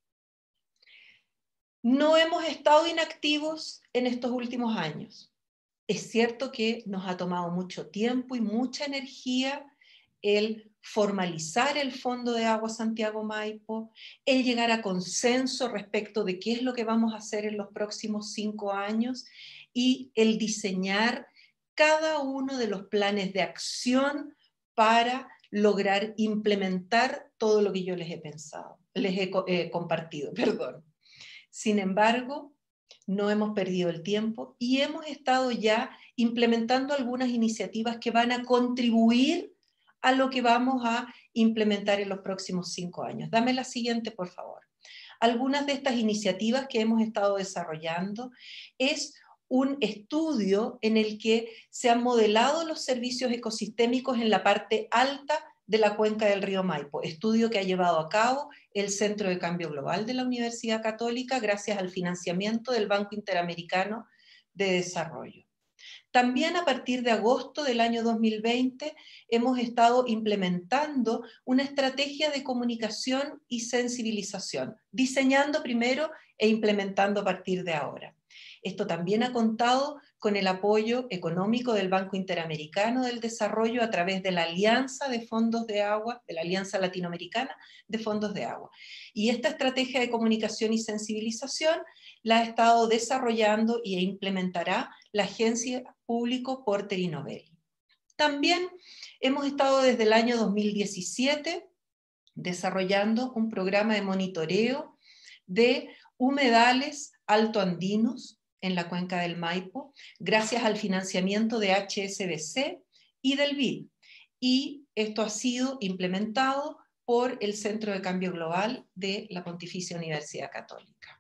No hemos estado inactivos en estos últimos años. Es cierto que nos ha tomado mucho tiempo y mucha energía el formalizar el Fondo de Agua Santiago Maipo, el llegar a consenso respecto de qué es lo que vamos a hacer en los próximos 5 años y el diseñar cada uno de los planes de acción para lograr implementar todo lo que yo les he compartido. Perdón. Sin embargo, no hemos perdido el tiempo y hemos estado ya implementando algunas iniciativas que van a contribuir a lo que vamos a implementar en los próximos 5 años. Dame la siguiente, por favor. Algunas de estas iniciativas que hemos estado desarrollando es un estudio en el que se han modelado los servicios ecosistémicos en la parte alta de la cuenca del río Maipo, estudio que ha llevado a cabo el Centro de Cambio Global de la Universidad Católica gracias al financiamiento del Banco Interamericano de Desarrollo. También a partir de agosto del año 2020 hemos estado implementando una estrategia de comunicación y sensibilización, diseñando primero e implementando a partir de ahora. Esto también ha contado con el apoyo económico del Banco Interamericano del Desarrollo a través de la Alianza de Fondos de Agua, de la Alianza Latinoamericana de Fondos de Agua. Y esta estrategia de comunicación y sensibilización la ha estado desarrollando e implementará la Agencia Público Porter y Novelli. También hemos estado desde el año 2017 desarrollando un programa de monitoreo de humedales altoandinos en la cuenca del Maipo, gracias al financiamiento de HSBC y del BID. Y esto ha sido implementado por el Centro de Cambio Global de la Pontificia Universidad Católica.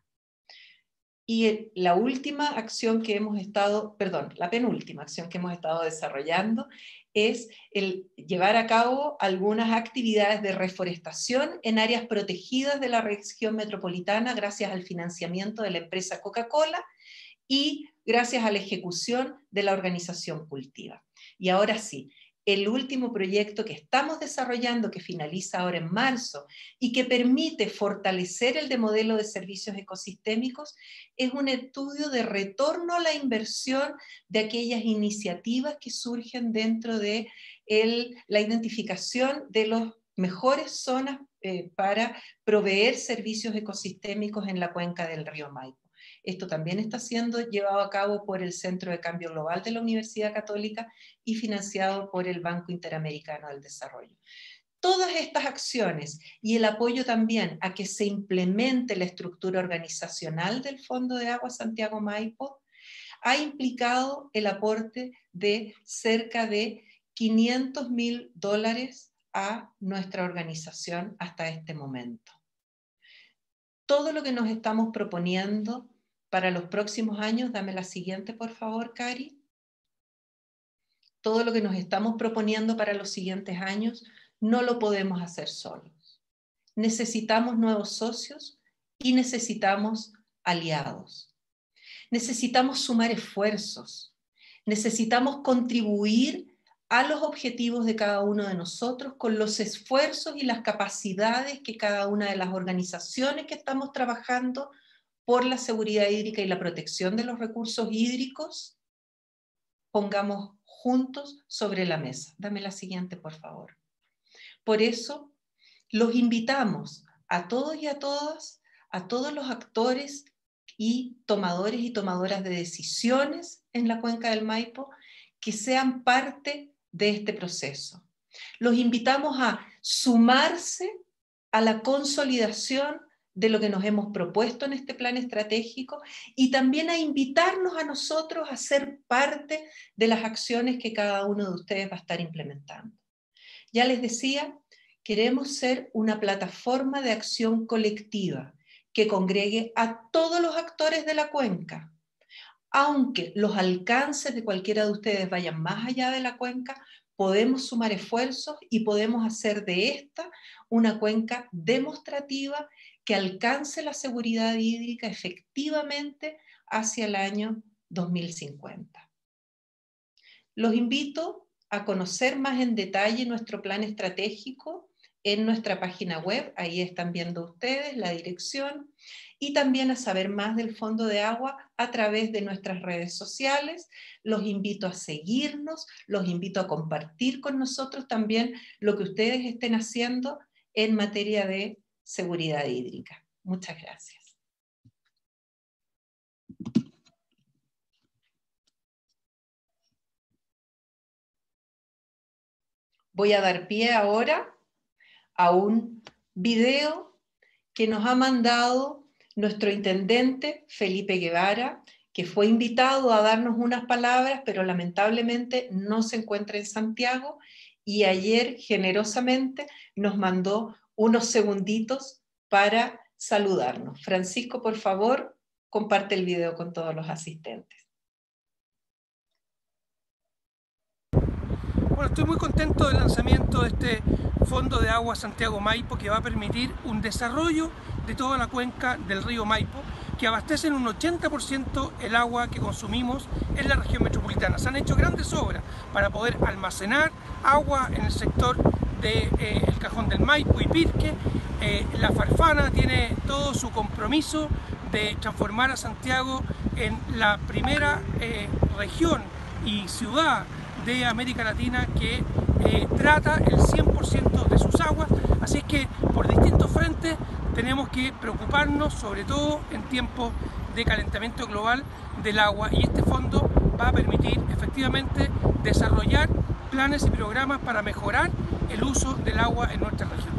Y la última acción que hemos estado, perdón, la penúltima acción que hemos estado desarrollando es el llevar a cabo algunas actividades de reforestación en áreas protegidas de la región metropolitana gracias al financiamiento de la empresa Coca-Cola y gracias a la ejecución de la organización Cultiva. Y ahora sí, el último proyecto que estamos desarrollando, que finaliza ahora en marzo y que permite fortalecer el modelo de servicios ecosistémicos, es un estudio de retorno a la inversión de aquellas iniciativas que surgen dentro de la identificación de las mejores zonas para proveer servicios ecosistémicos en la cuenca del río Maipo. Esto también está siendo llevado a cabo por el Centro de Cambio Global de la Universidad Católica y financiado por el Banco Interamericano del Desarrollo. Todas estas acciones y el apoyo también a que se implemente la estructura organizacional del Fondo de Agua Santiago Maipo ha implicado el aporte de cerca de $500.000 a nuestra organización hasta este momento. Todo lo que nos estamos proponiendo para los próximos años, dame la siguiente por favor, Cari, todo lo que nos estamos proponiendo para los siguientes años, no lo podemos hacer solos. Necesitamos nuevos socios y necesitamos aliados. Necesitamos sumar esfuerzos. Necesitamos contribuir a los objetivos de cada uno de nosotros con los esfuerzos y las capacidades que cada una de las organizaciones que estamos trabajando por la seguridad hídrica y la protección de los recursos hídricos pongamos juntos sobre la mesa. Dame la siguiente, por favor. Por eso, los invitamos a todos y a todas, a todos los actores y tomadores y tomadoras de decisiones en la cuenca del Maipo, que sean parte de este proceso. Los invitamos a sumarse a la consolidación de lo que nos hemos propuesto en este plan estratégico y también a invitarnos a nosotros a ser parte de las acciones que cada uno de ustedes va a estar implementando. Ya les decía, queremos ser una plataforma de acción colectiva que congregue a todos los actores de la cuenca. Aunque los alcances de cualquiera de ustedes vayan más allá de la cuenca, podemos sumar esfuerzos y podemos hacer de esta una cuenca demostrativa que alcance la seguridad hídrica efectivamente hacia el año 2050. Los invito a conocer más en detalle nuestro plan estratégico en nuestra página web, ahí están viendo ustedes la dirección, y también a saber más del Fondo de Agua a través de nuestras redes sociales. Los invito a seguirnos, los invito a compartir con nosotros también lo que ustedes estén haciendo en materia de seguridad hídrica. Muchas gracias. Voy a dar pie ahora a un video que nos ha mandado nuestro intendente Felipe Guevara, que fue invitado a darnos unas palabras, pero lamentablemente no se encuentra en Santiago, y ayer generosamente nos mandó unos segunditos para saludarnos. Francisco, por favor, comparte el video con todos los asistentes. Bueno, estoy muy contento del lanzamiento de este Fondo de Agua Santiago Maipo, que va a permitir un desarrollo de toda la cuenca del río Maipo, que abastece en un 80% el agua que consumimos en la región metropolitana. Se han hecho grandes obras para poder almacenar agua en el sector del Cajón del Maipo y Pirque. La Farfana tiene todo su compromiso de transformar a Santiago en la primera región y ciudad de América Latina que trata el 100% de sus aguas, así es que por distintos frentes tenemos que preocuparnos, sobre todo en tiempos de calentamiento global del agua, y este fondo va a permitir efectivamente desarrollar planes y programas para mejorar el uso del agua en nuestra región.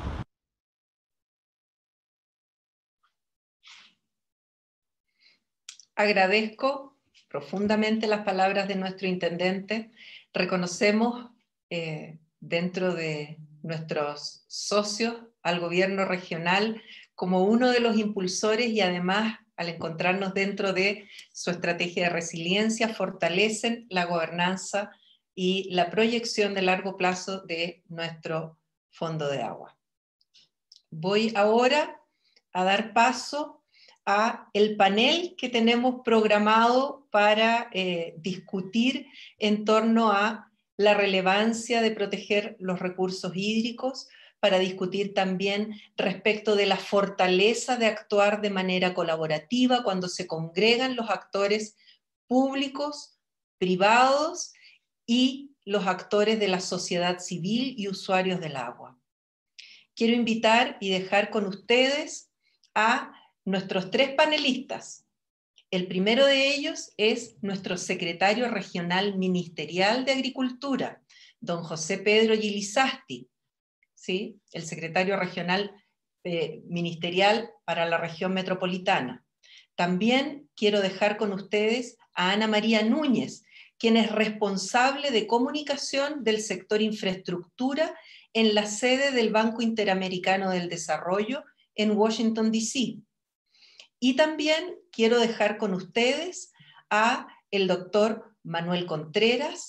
Agradezco profundamente las palabras de nuestro intendente. Reconocemos dentro de nuestros socios al gobierno regional como uno de los impulsores, y además al encontrarnos dentro de su estrategia de resiliencia fortalecen la gobernanza y la proyección de largo plazo de nuestro fondo de agua. Voy ahora a dar paso a el panel que tenemos programado para discutir en torno a la relevancia de proteger los recursos hídricos, para discutir también respecto de la fortaleza de actuar de manera colaborativa cuando se congregan los actores públicos, privados y los actores de la sociedad civil y usuarios del agua. Quiero invitar y dejar con ustedes a nuestros tres panelistas. El primero de ellos es nuestro secretario regional ministerial de Agricultura, don José Pedro Gilizasti, ¿sí? El secretario regional ministerial para la región metropolitana. También quiero dejar con ustedes a Ana María Núñez, quien es responsable de comunicación del sector infraestructura en la sede del Banco Interamericano del Desarrollo en Washington, D.C. Y también quiero dejar con ustedes a el doctor Manuel Contreras,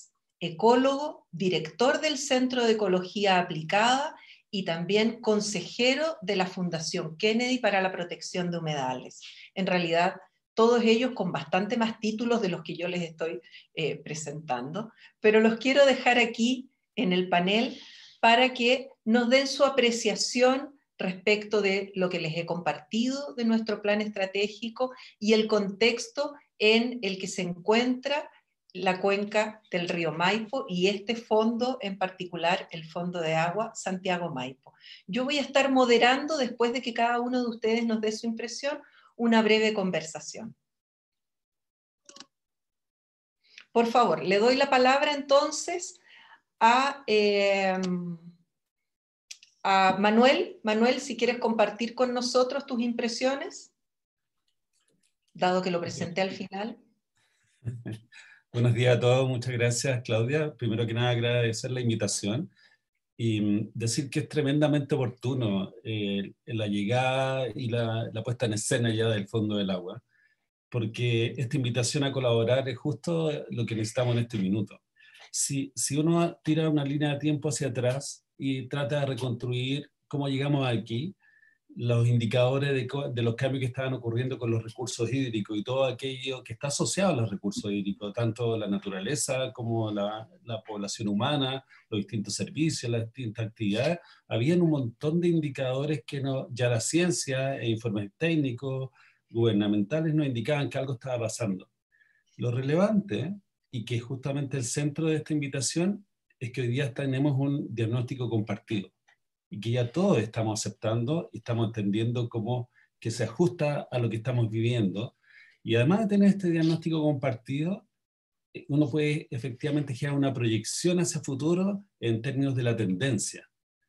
ecólogo, director del Centro de Ecología Aplicada y también consejero de la Fundación Kennedy para la Protección de Humedales. En realidad, todos ellos con bastante más títulos de los que yo les estoy presentando, pero los quiero dejar aquí en el panel para que nos den su apreciación respecto de lo que les he compartido de nuestro plan estratégico y el contexto en el que se encuentra la cuenca del río Maipo y este fondo en particular, el Fondo de Agua Santiago Maipo. Yo voy a estar moderando, después de que cada uno de ustedes nos dé su impresión, una breve conversación. Por favor, le doy la palabra entonces a Manuel. Manuel, si quieres compartir con nosotros tus impresiones, dado que lo presenté al final. Buenos días a todos, muchas gracias Claudia. Primero que nada agradecer la invitación y decir que es tremendamente oportuno la llegada y la puesta en escena ya del Fondo del Agua, porque esta invitación a colaborar es justo lo que necesitamos en este minuto. Si uno tira una línea de tiempo hacia atrás y trata de reconstruir cómo llegamos aquí, los indicadores de los cambios que estaban ocurriendo con los recursos hídricos y todo aquello que está asociado a los recursos hídricos, tanto la naturaleza como la población humana, los distintos servicios, las distintas actividades, habían un montón de indicadores que ya la ciencia e informes técnicos, gubernamentales nos indicaban que algo estaba pasando. Lo relevante, y que es justamente el centro de esta invitación, es que hoy día tenemos un diagnóstico compartido y que ya todos estamos aceptando y estamos entendiendo cómo que se ajusta a lo que estamos viviendo. Y además de tener este diagnóstico compartido, uno puede efectivamente generar una proyección hacia el futuro en términos de la tendencia.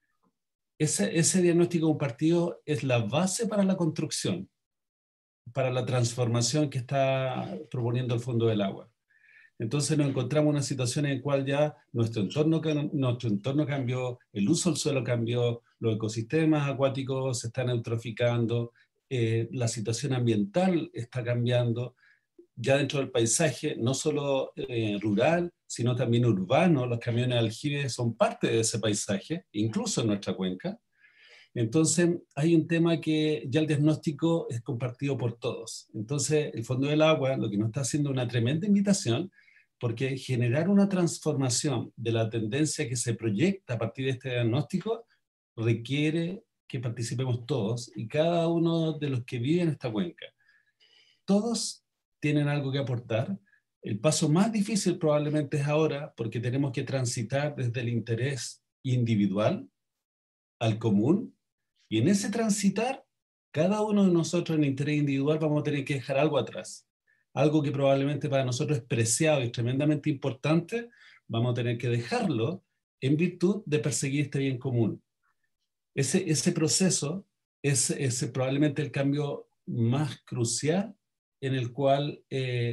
Ese diagnóstico compartido es la base para la construcción, para la transformación que está proponiendo el Fondo del Agua. Entonces nos encontramos en una situación en la cual ya nuestro entorno cambió, el uso del suelo cambió, los ecosistemas acuáticos se están eutroficando, la situación ambiental está cambiando, ya dentro del paisaje, no solo rural, sino también urbano, los camiones de aljibe son parte de ese paisaje, incluso en nuestra cuenca. Entonces, hay un tema que ya el diagnóstico es compartido por todos. Entonces, el Fondo del Agua lo que nos está haciendo es una tremenda invitación, porque generar una transformación de la tendencia que se proyecta a partir de este diagnóstico requiere que participemos todos y cada uno de los que viven en esta cuenca. Todos tienen algo que aportar. El paso más difícil probablemente es ahora, porque tenemos que transitar desde el interés individual al común. Y en ese transitar, cada uno de nosotros en interés individual vamos a tener que dejar algo atrás. Algo que probablemente para nosotros es preciado y tremendamente importante, vamos a tener que dejarlo en virtud de perseguir este bien común. Ese proceso es probablemente el cambio más crucial en el cual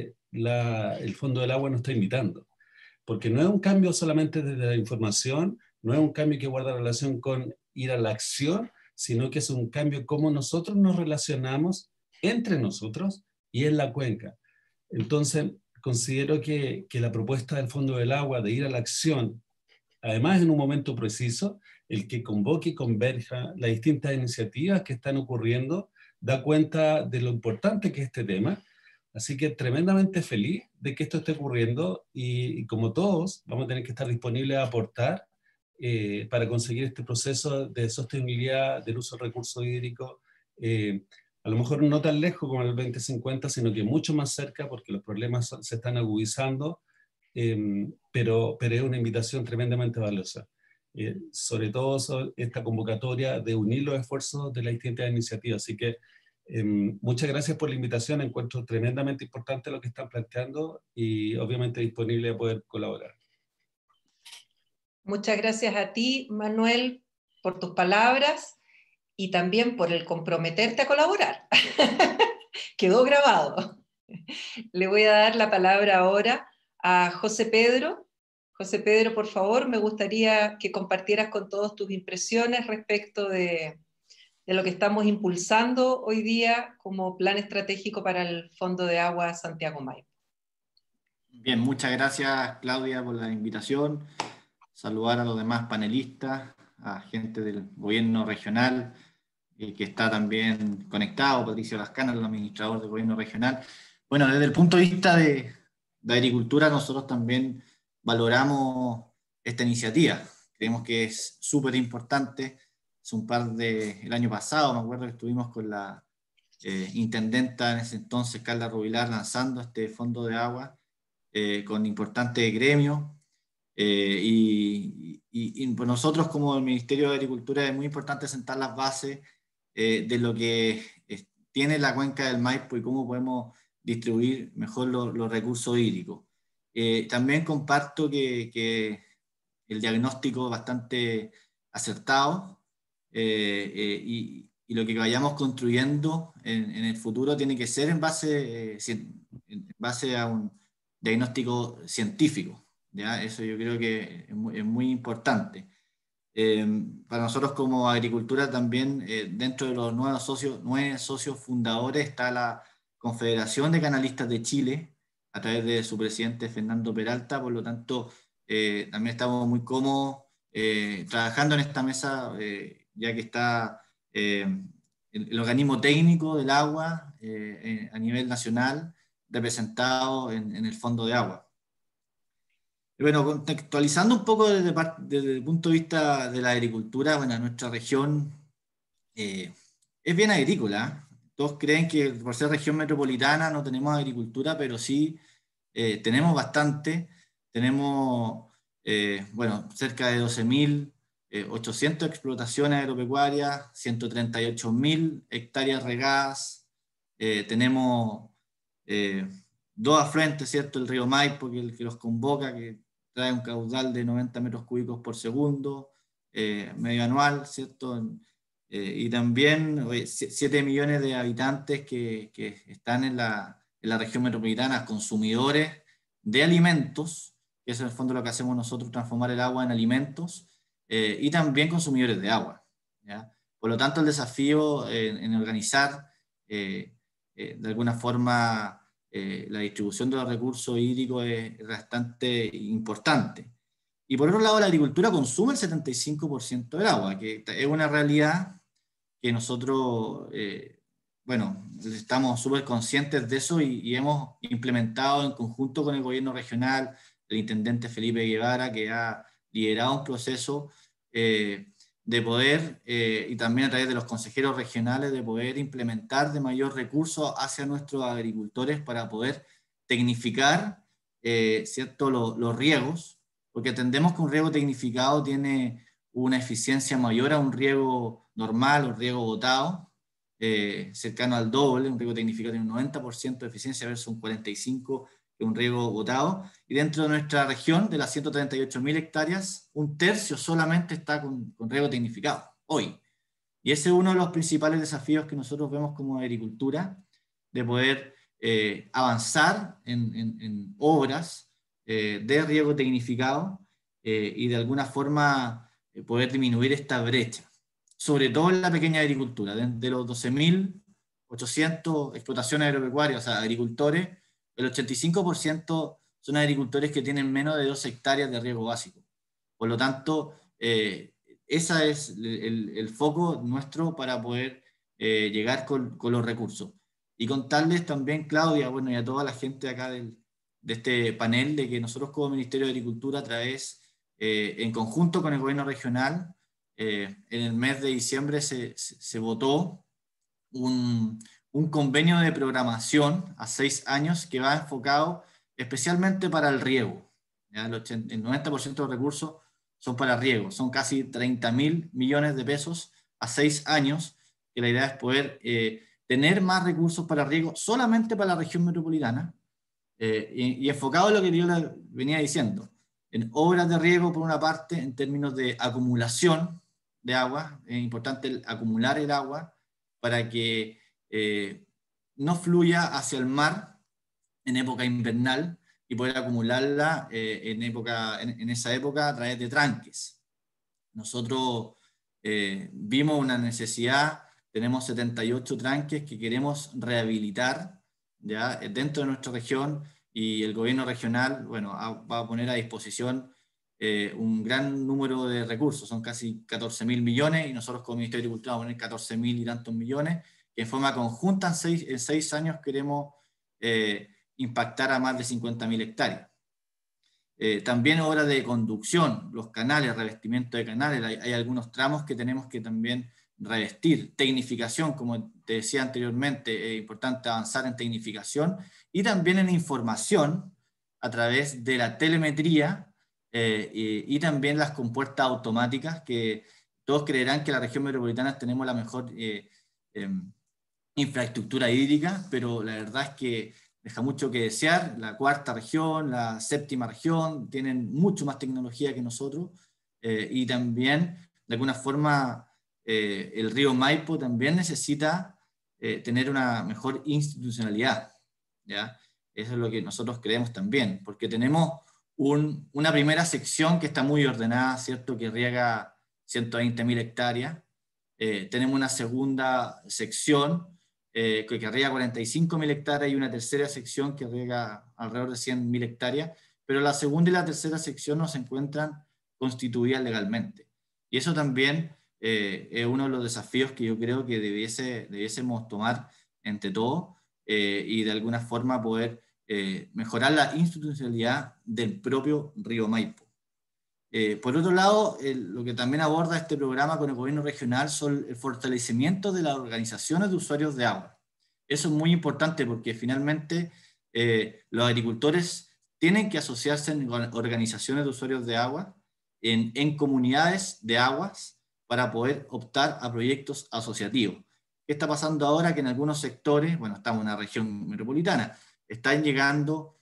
el Fondo del Agua nos está invitando. Porque no es un cambio solamente desde la información, no es un cambio que guarda relación con ir a la acción, sino que es un cambio en cómo nosotros nos relacionamos entre nosotros y en la cuenca. Entonces, considero que la propuesta del Fondo del Agua de ir a la acción, además en un momento preciso, el que convoque y converja las distintas iniciativas que están ocurriendo, da cuenta de lo importante que es este tema. Así que tremendamente feliz de que esto esté ocurriendo y como todos vamos a tener que estar disponibles a aportar para conseguir este proceso de sostenibilidad del uso del recurso hídrico, a lo mejor no tan lejos como el 2050, sino que mucho más cerca porque los problemas se están agudizando, pero es una invitación tremendamente valiosa. Sobre todo esta convocatoria de unir los esfuerzos de las distintas iniciativas. Así que muchas gracias por la invitación, encuentro tremendamente importante lo que están planteando y obviamente disponible a poder colaborar. Muchas gracias a ti, Manuel, por tus palabras y también por el comprometerte a colaborar. Quedó grabado. Le voy a dar la palabra ahora a José Pedro. José Pedro, por favor, me gustaría que compartieras con todos tus impresiones respecto de lo que estamos impulsando hoy día como plan estratégico para el Fondo de Agua Santiago Maipo. Bien, muchas gracias Claudia por la invitación. Saludar a los demás panelistas, a gente del gobierno regional que está también conectado, Patricio Lascana, el administrador del gobierno regional. Bueno, desde el punto de vista de agricultura, nosotros también valoramos esta iniciativa. Creemos que es súper importante. El año pasado, me acuerdo que estuvimos con la intendenta en ese entonces, Carla Rubilar, lanzando este fondo de agua con importantes gremios. Y pues nosotros como el Ministerio de Agricultura es muy importante sentar las bases de lo que tiene la cuenca del Maipo y cómo podemos distribuir mejor los recursos hídricos. También comparto que el diagnóstico es bastante acertado y lo que vayamos construyendo en el futuro tiene que ser en base a un diagnóstico científico, ¿ya? Eso yo creo que es muy importante. Para nosotros como agricultura también, dentro de los nueve socios fundadores está la Confederación de Canalistas de Chile, a través de su presidente Fernando Peralta. Por lo tanto, también estamos muy cómodos trabajando en esta mesa, ya que está el organismo técnico del agua a nivel nacional, representado en el Fondo de Agua. Bueno, contextualizando un poco desde el punto de vista de la agricultura, bueno, nuestra región es bien agrícola. Todos creen que por ser región metropolitana no tenemos agricultura, pero sí tenemos bastante. Tenemos, bueno, cerca de 12.800 explotaciones agropecuarias, 138.000 hectáreas regadas. Tenemos dos afluentes, ¿cierto? El río Maipo, que los convoca, que trae un caudal de 90 metros cúbicos por segundo, medio anual, ¿cierto? Y también 7 millones de habitantes que están en la región metropolitana, consumidores de alimentos, que eso en el fondo lo que hacemos nosotros, transformar el agua en alimentos, y también consumidores de agua, ¿ya? Por lo tanto, el desafío en organizar de alguna forma la distribución de los recursos hídricos es bastante importante. Y por otro lado, la agricultura consume el 75% del agua, que es una realidad que nosotros, bueno, estamos súper conscientes de eso y hemos implementado en conjunto con el gobierno regional, el intendente Felipe Guevara, que ha liderado un proceso de poder, y también a través de los consejeros regionales, de poder implementar de mayor recursos hacia nuestros agricultores para poder tecnificar, ¿cierto? los riegos, porque entendemos que un riego tecnificado tiene una eficiencia mayor a un riego normal o riego botado, cercano al doble. Un riego tecnificado tiene un 90% de eficiencia versus un 45% de un riego botado, y dentro de nuestra región, de las 138.000 hectáreas, un tercio solamente está con riego tecnificado, hoy. Y ese es uno de los principales desafíos que nosotros vemos como agricultura, de poder avanzar en obras de riego tecnificado y de alguna forma poder disminuir esta brecha, sobre todo en la pequeña agricultura. De los 12.800 explotaciones agropecuarias, o sea, agricultores, el 85% son agricultores que tienen menos de 2 hectáreas de riego básico. Por lo tanto, ese es el foco nuestro para poder llegar con los recursos. Y contarles también, Claudia, bueno, y a toda la gente acá de este panel, de que nosotros como Ministerio de Agricultura, a través, en conjunto con el gobierno regional, en el mes de diciembre se votó un convenio de programación a 6 años que va enfocado especialmente para el riego. ¿Ya? El 90% de los recursos son para riego, son casi 30.000 millones de pesos a 6 años, que la idea es poder tener más recursos para riego solamente para la región metropolitana, y enfocado en lo que yo venía diciendo, en obras de riego por una parte, en términos de acumulación de agua. Es importante acumular el agua para que no fluya hacia el mar en época invernal y poder acumularla en esa época a través de tranques. Nosotros vimos una necesidad, tenemos 78 tranques que queremos rehabilitar, ¿ya? Dentro de nuestra región, y el gobierno regional, bueno, va a poner a disposición un gran número de recursos, son casi 14.000 millones, y nosotros como Ministerio de Agricultura vamos a poner 14.000 y tantos millones, que en forma conjunta en 6 años queremos impactar a más de 50.000 hectáreas. También obras de conducción, los canales, revestimiento de canales, hay algunos tramos que tenemos que también revestir, tecnificación, como te decía anteriormente, es importante avanzar en tecnificación, y también en información a través de la telemetría, y también las compuertas automáticas, que todos creerán que la región metropolitana tenemos la mejor infraestructura hídrica, pero la verdad es que deja mucho que desear. La cuarta región, la séptima región, tienen mucho más tecnología que nosotros, y también, de alguna forma, el río Maipo también necesita tener una mejor institucionalidad, ¿ya? Eso es lo que nosotros creemos también, porque tenemos una primera sección que está muy ordenada, ¿cierto?, que riega 120.000 hectáreas. Tenemos una segunda sección que riega 45.000 hectáreas y una tercera sección que riega alrededor de 100.000 hectáreas, pero la segunda y la tercera sección no se encuentran constituidas legalmente. Y eso también es uno de los desafíos que yo creo que debiésemos tomar entre todos, y de alguna forma poder mejorar la institucionalidad del propio río Maipo. Por otro lado, lo que también aborda este programa con el gobierno regional son el fortalecimiento de las organizaciones de usuarios de agua. Eso es muy importante porque finalmente los agricultores tienen que asociarse en organizaciones de usuarios de agua, en comunidades de aguas, para poder optar a proyectos asociativos. ¿Qué está pasando ahora? Que en algunos sectores, bueno, estamos en una región metropolitana, están llegando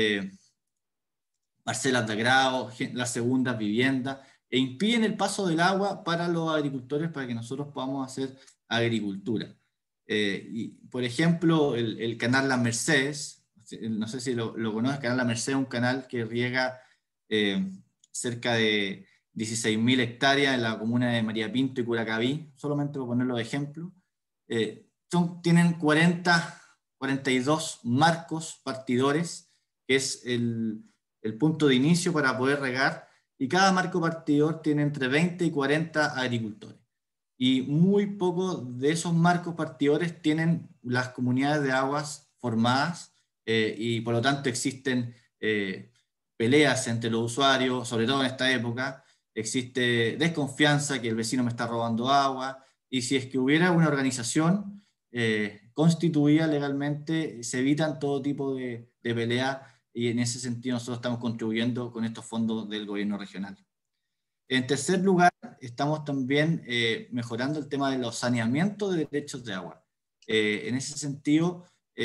parcelas de agrado, las segundas viviendas, e impiden el paso del agua para los agricultores, para que nosotros podamos hacer agricultura. Y, por ejemplo, el canal Las Mercedes, no sé si lo conoces, el canal Las Mercedes es un canal que riega cerca de 16.000 hectáreas en la comuna de María Pinto y Curacaví, solamente por ponerlo de ejemplo. Tienen 42 marcos partidores, que es el punto de inicio para poder regar, y cada marco partidor tiene entre 20 y 40 agricultores. Y muy pocos de esos marcos partidores tienen las comunidades de aguas formadas, y por lo tanto existen peleas entre los usuarios, sobre todo en esta época. Existe desconfianza que el vecino me está robando agua, y si es que hubiera una organización constituida legalmente, se evitan todo tipo de peleas, y en ese sentido nosotros estamos contribuyendo con estos fondos del gobierno regional. En tercer lugar, estamos también mejorando el tema de los saneamientos de derechos de agua. En ese sentido,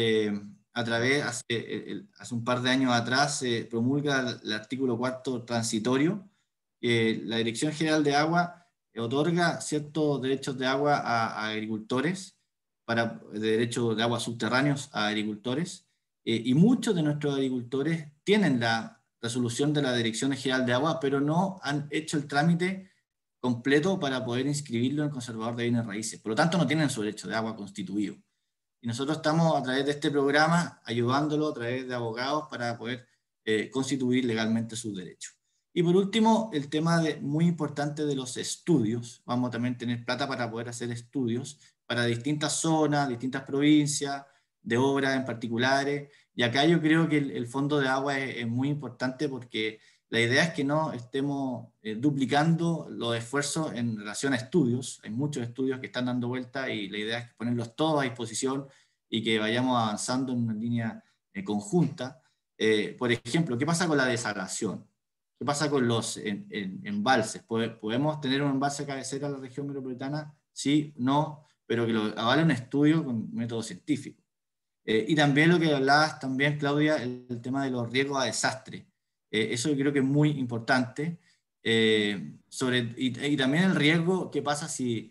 hace un par de años atrás se promulga el artículo 4 transitorio, que la Dirección General de Agua otorga ciertos derechos de agua a agricultores, derechos de agua subterráneos a agricultores, y muchos de nuestros agricultores tienen la resolución de la Dirección General de Agua, pero no han hecho el trámite completo para poder inscribirlo en el Conservador de Bienes Raíces. Por lo tanto, no tienen su derecho de agua constituido. Y nosotros estamos, a través de este programa, ayudándolo a través de abogados para poder constituir legalmente sus derechos. Y por último, el tema muy importante de los estudios. Vamos a también tener plata para poder hacer estudios para distintas zonas, distintas provincias, de obras en particulares. Y acá yo creo que el fondo de agua es muy importante, porque la idea es que no estemos duplicando los esfuerzos en relación a estudios. Hay muchos estudios que están dando vuelta, y la idea es ponerlos todos a disposición y que vayamos avanzando en una línea conjunta. Por ejemplo, ¿qué pasa con la desalgación? ¿Qué pasa con los embalses? ¿Podemos tener un embalse cabecera en la región metropolitana? Sí, no, pero que lo avale un estudio con método científico. Y también lo que hablabas también, Claudia, el tema de los riesgos a desastre. Eso yo creo que es muy importante. Y también el riesgo, ¿qué pasa si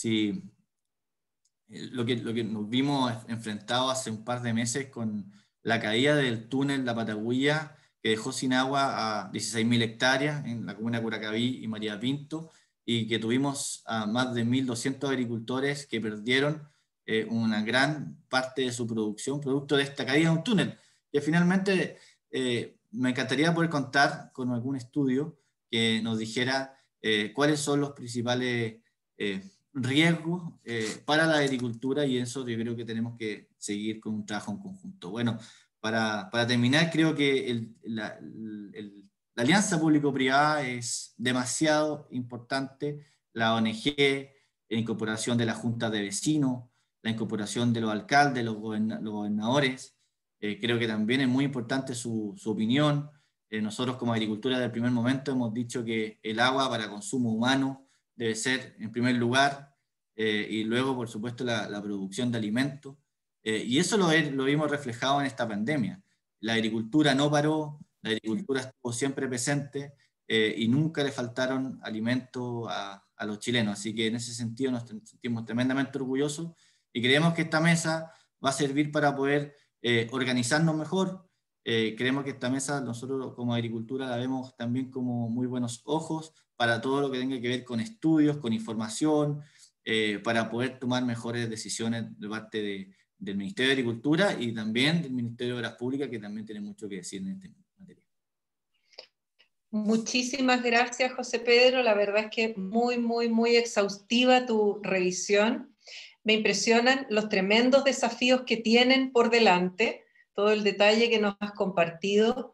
lo que nos vimos enfrentados hace un par de meses con la caída del túnel La Patagüilla, que dejó sin agua a 16.000 hectáreas en la comuna de Curacaví y María Pinto, y que tuvimos a más de 1.200 agricultores que perdieron una gran parte de su producción, producto de esta caída de un túnel? que finalmente me encantaría poder contar con algún estudio que nos dijera cuáles son los principales riesgos para la agricultura, y eso yo creo que tenemos que seguir con un trabajo en conjunto. Bueno, para terminar, creo que la alianza público-privada es demasiado importante. La ONG, la incorporación de la junta de vecinos, la incorporación de los alcaldes, los gobernadores, creo que también es muy importante su opinión. Nosotros como agricultura del primer momento hemos dicho que el agua para consumo humano debe ser en primer lugar, y luego por supuesto la producción de alimentos, y eso lo vimos reflejado en esta pandemia. La agricultura no paró, la agricultura estuvo siempre presente, y nunca le faltaron alimentos a los chilenos, así que en ese sentido nos sentimos tremendamente orgullosos y creemos que esta mesa va a servir para poder organizarnos mejor. Creemos que esta mesa nosotros como agricultura la vemos también como muy buenos ojos para todo lo que tenga que ver con estudios, con información, para poder tomar mejores decisiones de parte del Ministerio de Agricultura y también del Ministerio de Obras Públicas, que también tiene mucho que decir en este materia. Muchísimas gracias, José Pedro. La verdad es que muy exhaustiva tu revisión. Me impresionan los tremendos desafíos que tienen por delante, todo el detalle que nos has compartido.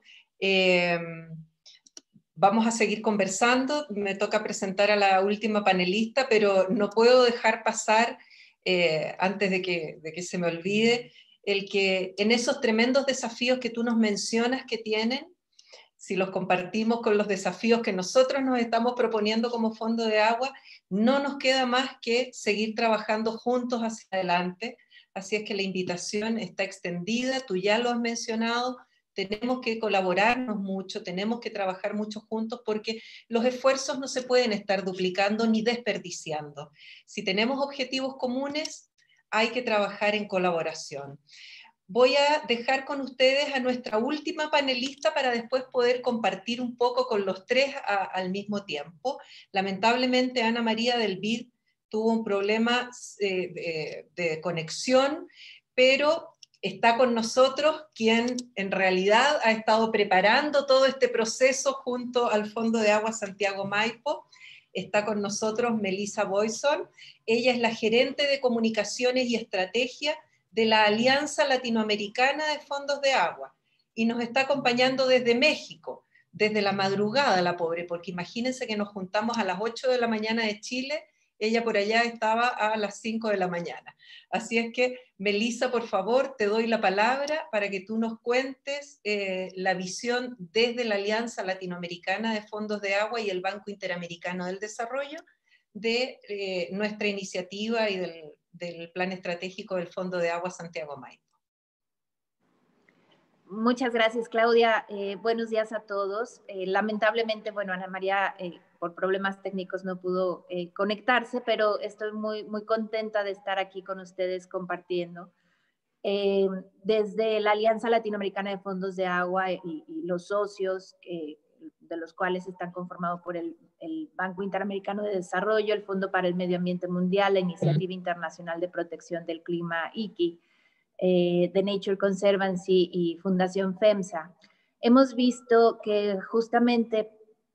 Vamos a seguir conversando. Me toca presentar a la última panelista, pero no puedo dejar pasar, antes de que se me olvide, el que en esos tremendos desafíos que tú nos mencionas que tienen, si los compartimos con los desafíos que nosotros nos estamos proponiendo como Fondo de Agua, no nos queda más que seguir trabajando juntos hacia adelante. Así es que la invitación está extendida, tú ya lo has mencionado, tenemos que colaborarnos mucho, tenemos que trabajar mucho juntos porque los esfuerzos no se pueden estar duplicando ni desperdiciando. Si tenemos objetivos comunes, hay que trabajar en colaboración. Voy a dejar con ustedes a nuestra última panelista para después poder compartir un poco con los tres al mismo tiempo. Lamentablemente Ana María del Bid tuvo un problema de conexión, pero está con nosotros quien en realidad ha estado preparando todo este proceso junto al Fondo de Agua Santiago Maipo. Está con nosotros Melissa Boyson. Ella es la gerente de comunicaciones y estrategia de la Alianza Latinoamericana de Fondos de Agua, y nos está acompañando desde México, desde la madrugada la pobre, porque imagínense que nos juntamos a las 8 de la mañana de Chile, ella por allá estaba a las 5 de la mañana. Así es que, Melissa, por favor, te doy la palabra para que tú nos cuentes la visión desde la Alianza Latinoamericana de Fondos de Agua y el Banco Interamericano del Desarrollo de nuestra iniciativa y del Plan Estratégico del Fondo de Agua Santiago Maipo. Muchas gracias, Claudia. Buenos días a todos. Lamentablemente, bueno, Ana María por problemas técnicos no pudo conectarse, pero estoy muy contenta de estar aquí con ustedes compartiendo. Desde la Alianza Latinoamericana de Fondos de Agua y los socios de los cuales están conformados por el Banco Interamericano de Desarrollo, el Fondo para el Medio Ambiente Mundial, la Iniciativa Internacional de Protección del Clima, ICI, The Nature Conservancy y Fundación FEMSA. Hemos visto que justamente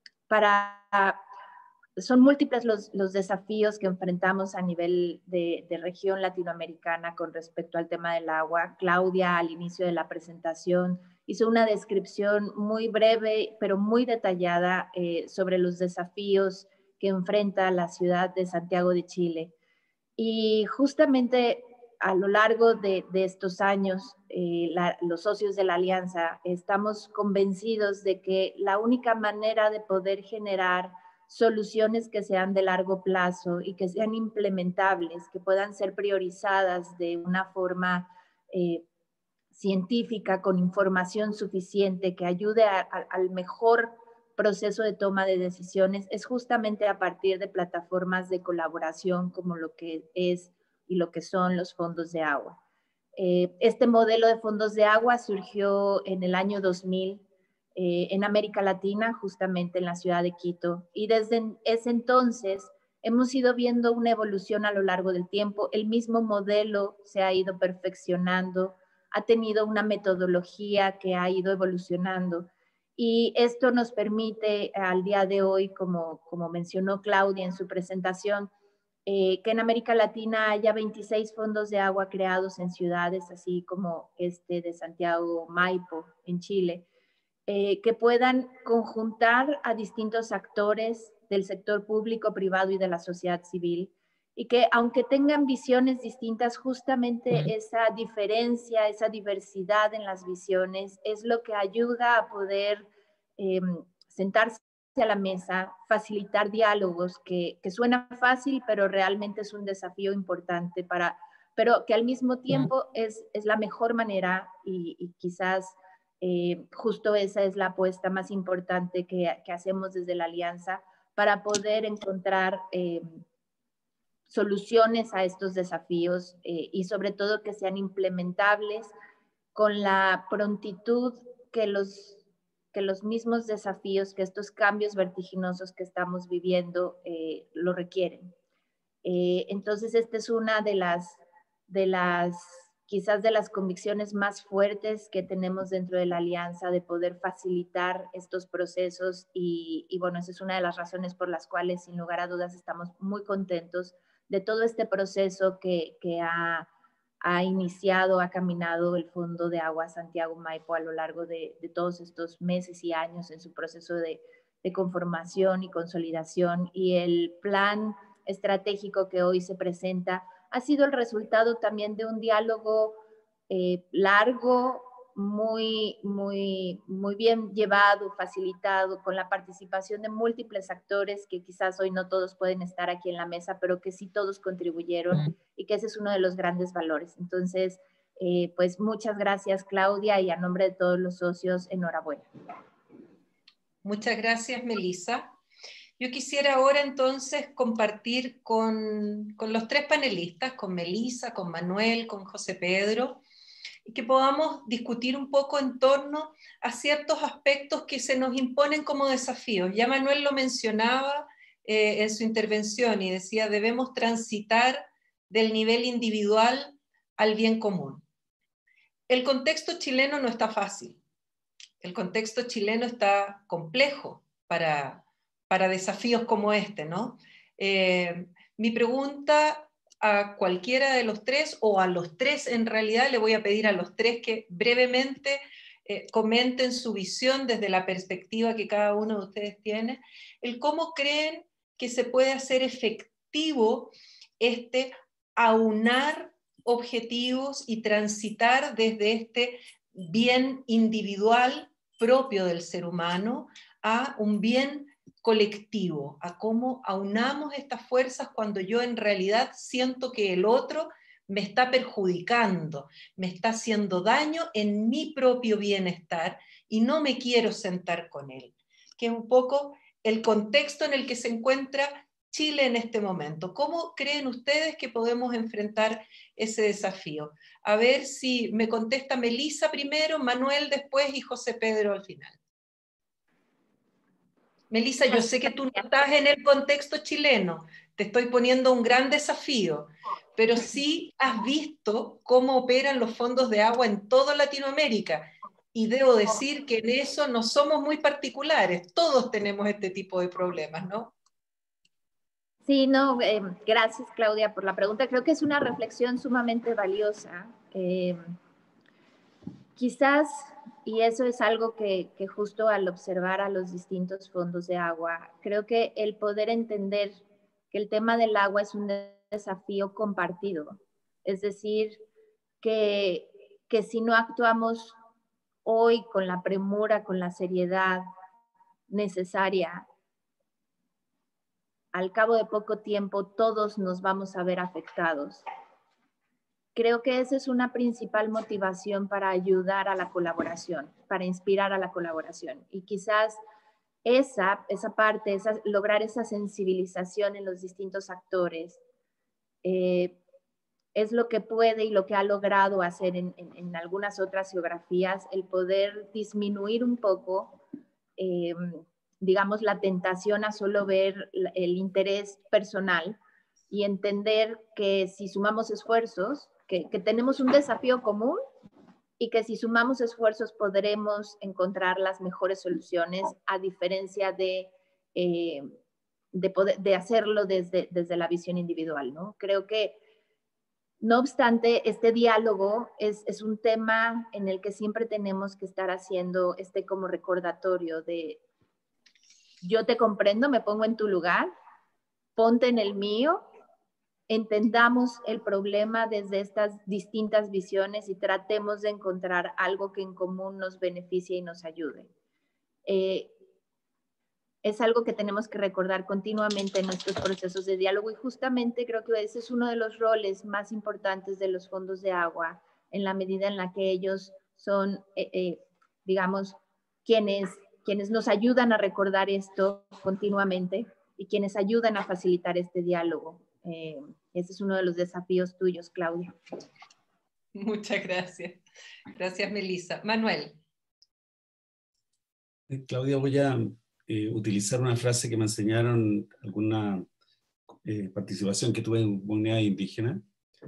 son múltiples los desafíos que enfrentamos a nivel de región latinoamericana con respecto al tema del agua. Claudia, al inicio de la presentación, hizo una descripción muy breve, pero muy detallada sobre los desafíos que enfrenta la ciudad de Santiago de Chile. Y justamente a lo largo de estos años, los socios de la Alianza estamos convencidos de que la única manera de poder generar soluciones que sean de largo plazo y que sean implementables, que puedan ser priorizadas de una forma científica, con información suficiente, que ayude al mejor proceso de toma de decisiones, es justamente a partir de plataformas de colaboración como lo que es y lo que son los fondos de agua. Este modelo de fondos de agua surgió en el año 2000 en América Latina, justamente en la ciudad de Quito, y desde ese entonces hemos ido viendo una evolución a lo largo del tiempo. El mismo modelo se ha ido perfeccionando ha tenido una metodología que ha ido evolucionando. Y esto nos permite al día de hoy, como mencionó Claudia en su presentación, que en América Latina haya 26 fondos de agua creados en ciudades, así como este de Santiago Maipo, en Chile, que puedan conjuntar a distintos actores del sector público, privado y de la sociedad civil, y que aunque tengan visiones distintas, justamente esa diferencia, esa diversidad en las visiones es lo que ayuda a poder sentarse a la mesa, facilitar diálogos, que suena fácil, pero realmente es un desafío importante, pero que al mismo tiempo es la mejor manera y quizás justo esa es la apuesta más importante que hacemos desde la Alianza para poder encontrar soluciones a estos desafíos y sobre todo que sean implementables con la prontitud que los mismos desafíos, que estos cambios vertiginosos que estamos viviendo lo requieren. Entonces, esta es una quizás de las convicciones más fuertes que tenemos dentro de la Alianza, de poder facilitar estos procesos y bueno, esa es una de las razones por las cuales, sin lugar a dudas, estamos muy contentos de todo este proceso que ha iniciado, ha caminado el Fondo de Agua Santiago Maipo a lo largo de todos estos meses y años en su proceso de conformación y consolidación, y el plan estratégico que hoy se presenta ha sido el resultado también de un diálogo largo, muy bien llevado, facilitado, con la participación de múltiples actores que quizás hoy no todos pueden estar aquí en la mesa, pero que sí todos contribuyeron y que ese es uno de los grandes valores. Entonces, pues muchas gracias, Claudia, y a nombre de todos los socios, enhorabuena. Muchas gracias, Melissa. Yo quisiera ahora entonces compartir con los tres panelistas, con Melissa, con Manuel, con José Pedro, y que podamos discutir un poco en torno a ciertos aspectos que se nos imponen como desafíos. Ya Manuel lo mencionaba en su intervención y decía, debemos transitar del nivel individual al bien común. El contexto chileno no está fácil. El contexto chileno está complejo para desafíos como este, ¿no? Mi pregunta a cualquiera de los tres, o a los tres en realidad, le voy a pedir a los tres que brevemente comenten su visión desde la perspectiva que cada uno de ustedes tiene, el cómo creen que se puede hacer efectivo aunar objetivos y transitar desde este bien individual propio del ser humano a un bien colectivo, a cómo aunamos estas fuerzas cuando yo en realidad siento que el otro me está perjudicando, me está haciendo daño en mi propio bienestar y no me quiero sentar con él, que es un poco el contexto en el que se encuentra Chile en este momento. ¿Cómo creen ustedes que podemos enfrentar ese desafío? A ver si me contesta Melissa primero, Manuel después y José Pedro al final. Melissa, yo sé que tú no estás en el contexto chileno, te estoy poniendo un gran desafío, pero sí has visto cómo operan los fondos de agua en toda Latinoamérica, y debo decir que en eso no somos muy particulares, todos tenemos este tipo de problemas, ¿no? Sí, no, gracias Claudia por la pregunta, creo que es una reflexión sumamente valiosa. Quizás, y eso es algo que justo al observar a los distintos fondos de agua, creo que el poder entender que el tema del agua es un desafío compartido. Es decir, que si no actuamos hoy con la premura, con la seriedad necesaria, al cabo de poco tiempo todos nos vamos a ver afectados. Creo que esa es una principal motivación para ayudar a la colaboración, para inspirar a la colaboración. Y quizás esa parte, lograr esa sensibilización en los distintos actores, es lo que puede y lo que ha logrado hacer en algunas otras geografías, el poder disminuir un poco, digamos, la tentación a solo ver el interés personal y entender que si sumamos esfuerzos, que tenemos un desafío común y que si sumamos esfuerzos podremos encontrar las mejores soluciones, a diferencia de hacerlo desde la visión individual, ¿no? Creo que, no obstante, este diálogo es un tema en el que siempre tenemos que estar haciendo como recordatorio de yo te comprendo, me pongo en tu lugar, ponte en el mío, entendamos el problema desde estas distintas visiones y tratemos de encontrar algo que en común nos beneficie y nos ayude. Es algo que tenemos que recordar continuamente en nuestros procesos de diálogo y justamente creo que ese es uno de los roles más importantes de los fondos de agua, en la medida en la que ellos son, digamos, quienes nos ayudan a recordar esto continuamente y quienes ayudan a facilitar este diálogo. Ese es uno de los desafíos tuyos, Claudia. Muchas gracias. Gracias, Melissa. Manuel. Claudia, voy a utilizar una frase que me enseñaron alguna participación que tuve en comunidad indígena.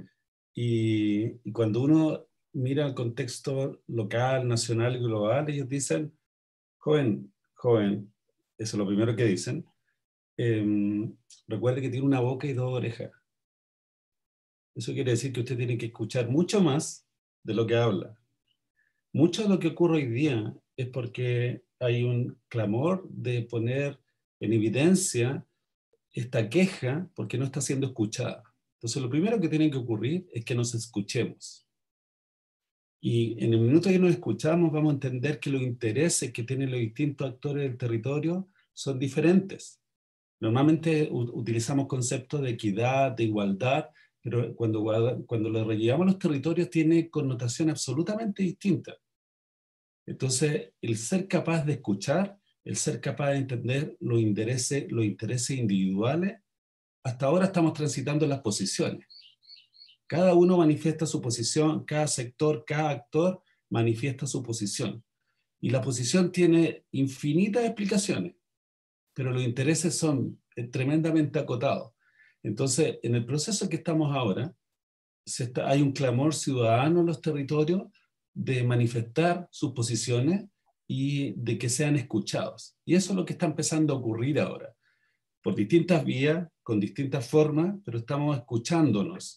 Y cuando uno mira el contexto local, nacional y global, ellos dicen, joven, eso es lo primero que dicen, recuerde que tiene una boca y 2 orejas. Eso quiere decir que usted tiene que escuchar mucho más de lo que habla. Mucho de lo que ocurre hoy día es porque hay un clamor de poner en evidencia esta queja porque no está siendo escuchada. Entonces, lo primero que tiene que ocurrir es que nos escuchemos. Y en el minuto que nos escuchamos vamos a entender que los intereses que tienen los distintos actores del territorio son diferentes. Normalmente utilizamos conceptos de equidad, de igualdad, pero cuando lo rellegamos a los territorios tiene connotación absolutamente distinta. Entonces, el ser capaz de escuchar, el ser capaz de entender los intereses individuales, hasta ahora estamos transitando las posiciones. Cada uno manifiesta su posición, cada sector, cada actor manifiesta su posición. Y la posición tiene infinitas explicaciones, pero los intereses son tremendamente acotados. Entonces, en el proceso que estamos ahora, hay un clamor ciudadano en los territorios de manifestar sus posiciones y de que sean escuchados. Y eso es lo que está empezando a ocurrir ahora, por distintas vías, con distintas formas, pero estamos escuchándonos.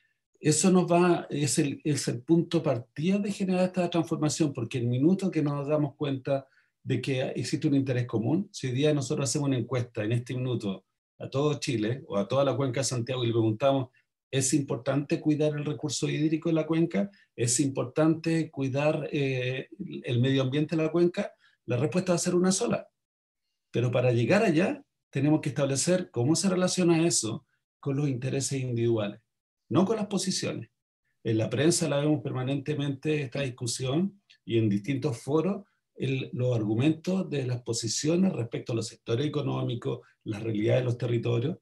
Eso es el punto de partida de generar esta transformación, porque el minuto que nos damos cuenta de que existe un interés común, si hoy día nosotros hacemos una encuesta en este minuto a todo Chile o a toda la cuenca de Santiago y le preguntamos, ¿es importante cuidar el recurso hídrico en la cuenca? ¿Es importante cuidar el medio ambiente en la cuenca? La respuesta va a ser una sola. Pero para llegar allá, tenemos que establecer cómo se relaciona eso con los intereses individuales, no con las posiciones. En la prensa la vemos permanentemente esta discusión y en distintos foros los argumentos de las posiciones respecto a los sectores económicos, las realidades de los territorios,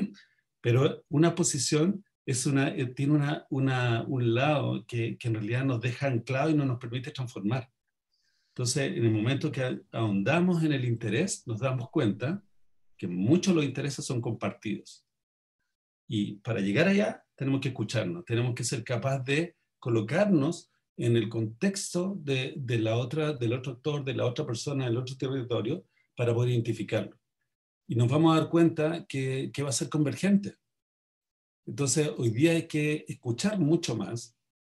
pero una posición tiene un lado que en realidad nos deja anclados y no nos permite transformar. Entonces, en el momento que ahondamos en el interés, nos damos cuenta que muchos de los intereses son compartidos. Y para llegar allá, tenemos que escucharnos, tenemos que ser capaces de colocarnos en el contexto del otro actor, de la otra persona, del otro territorio, para poder identificarlo. Y nos vamos a dar cuenta que va a ser convergente. Entonces, hoy día hay que escuchar mucho más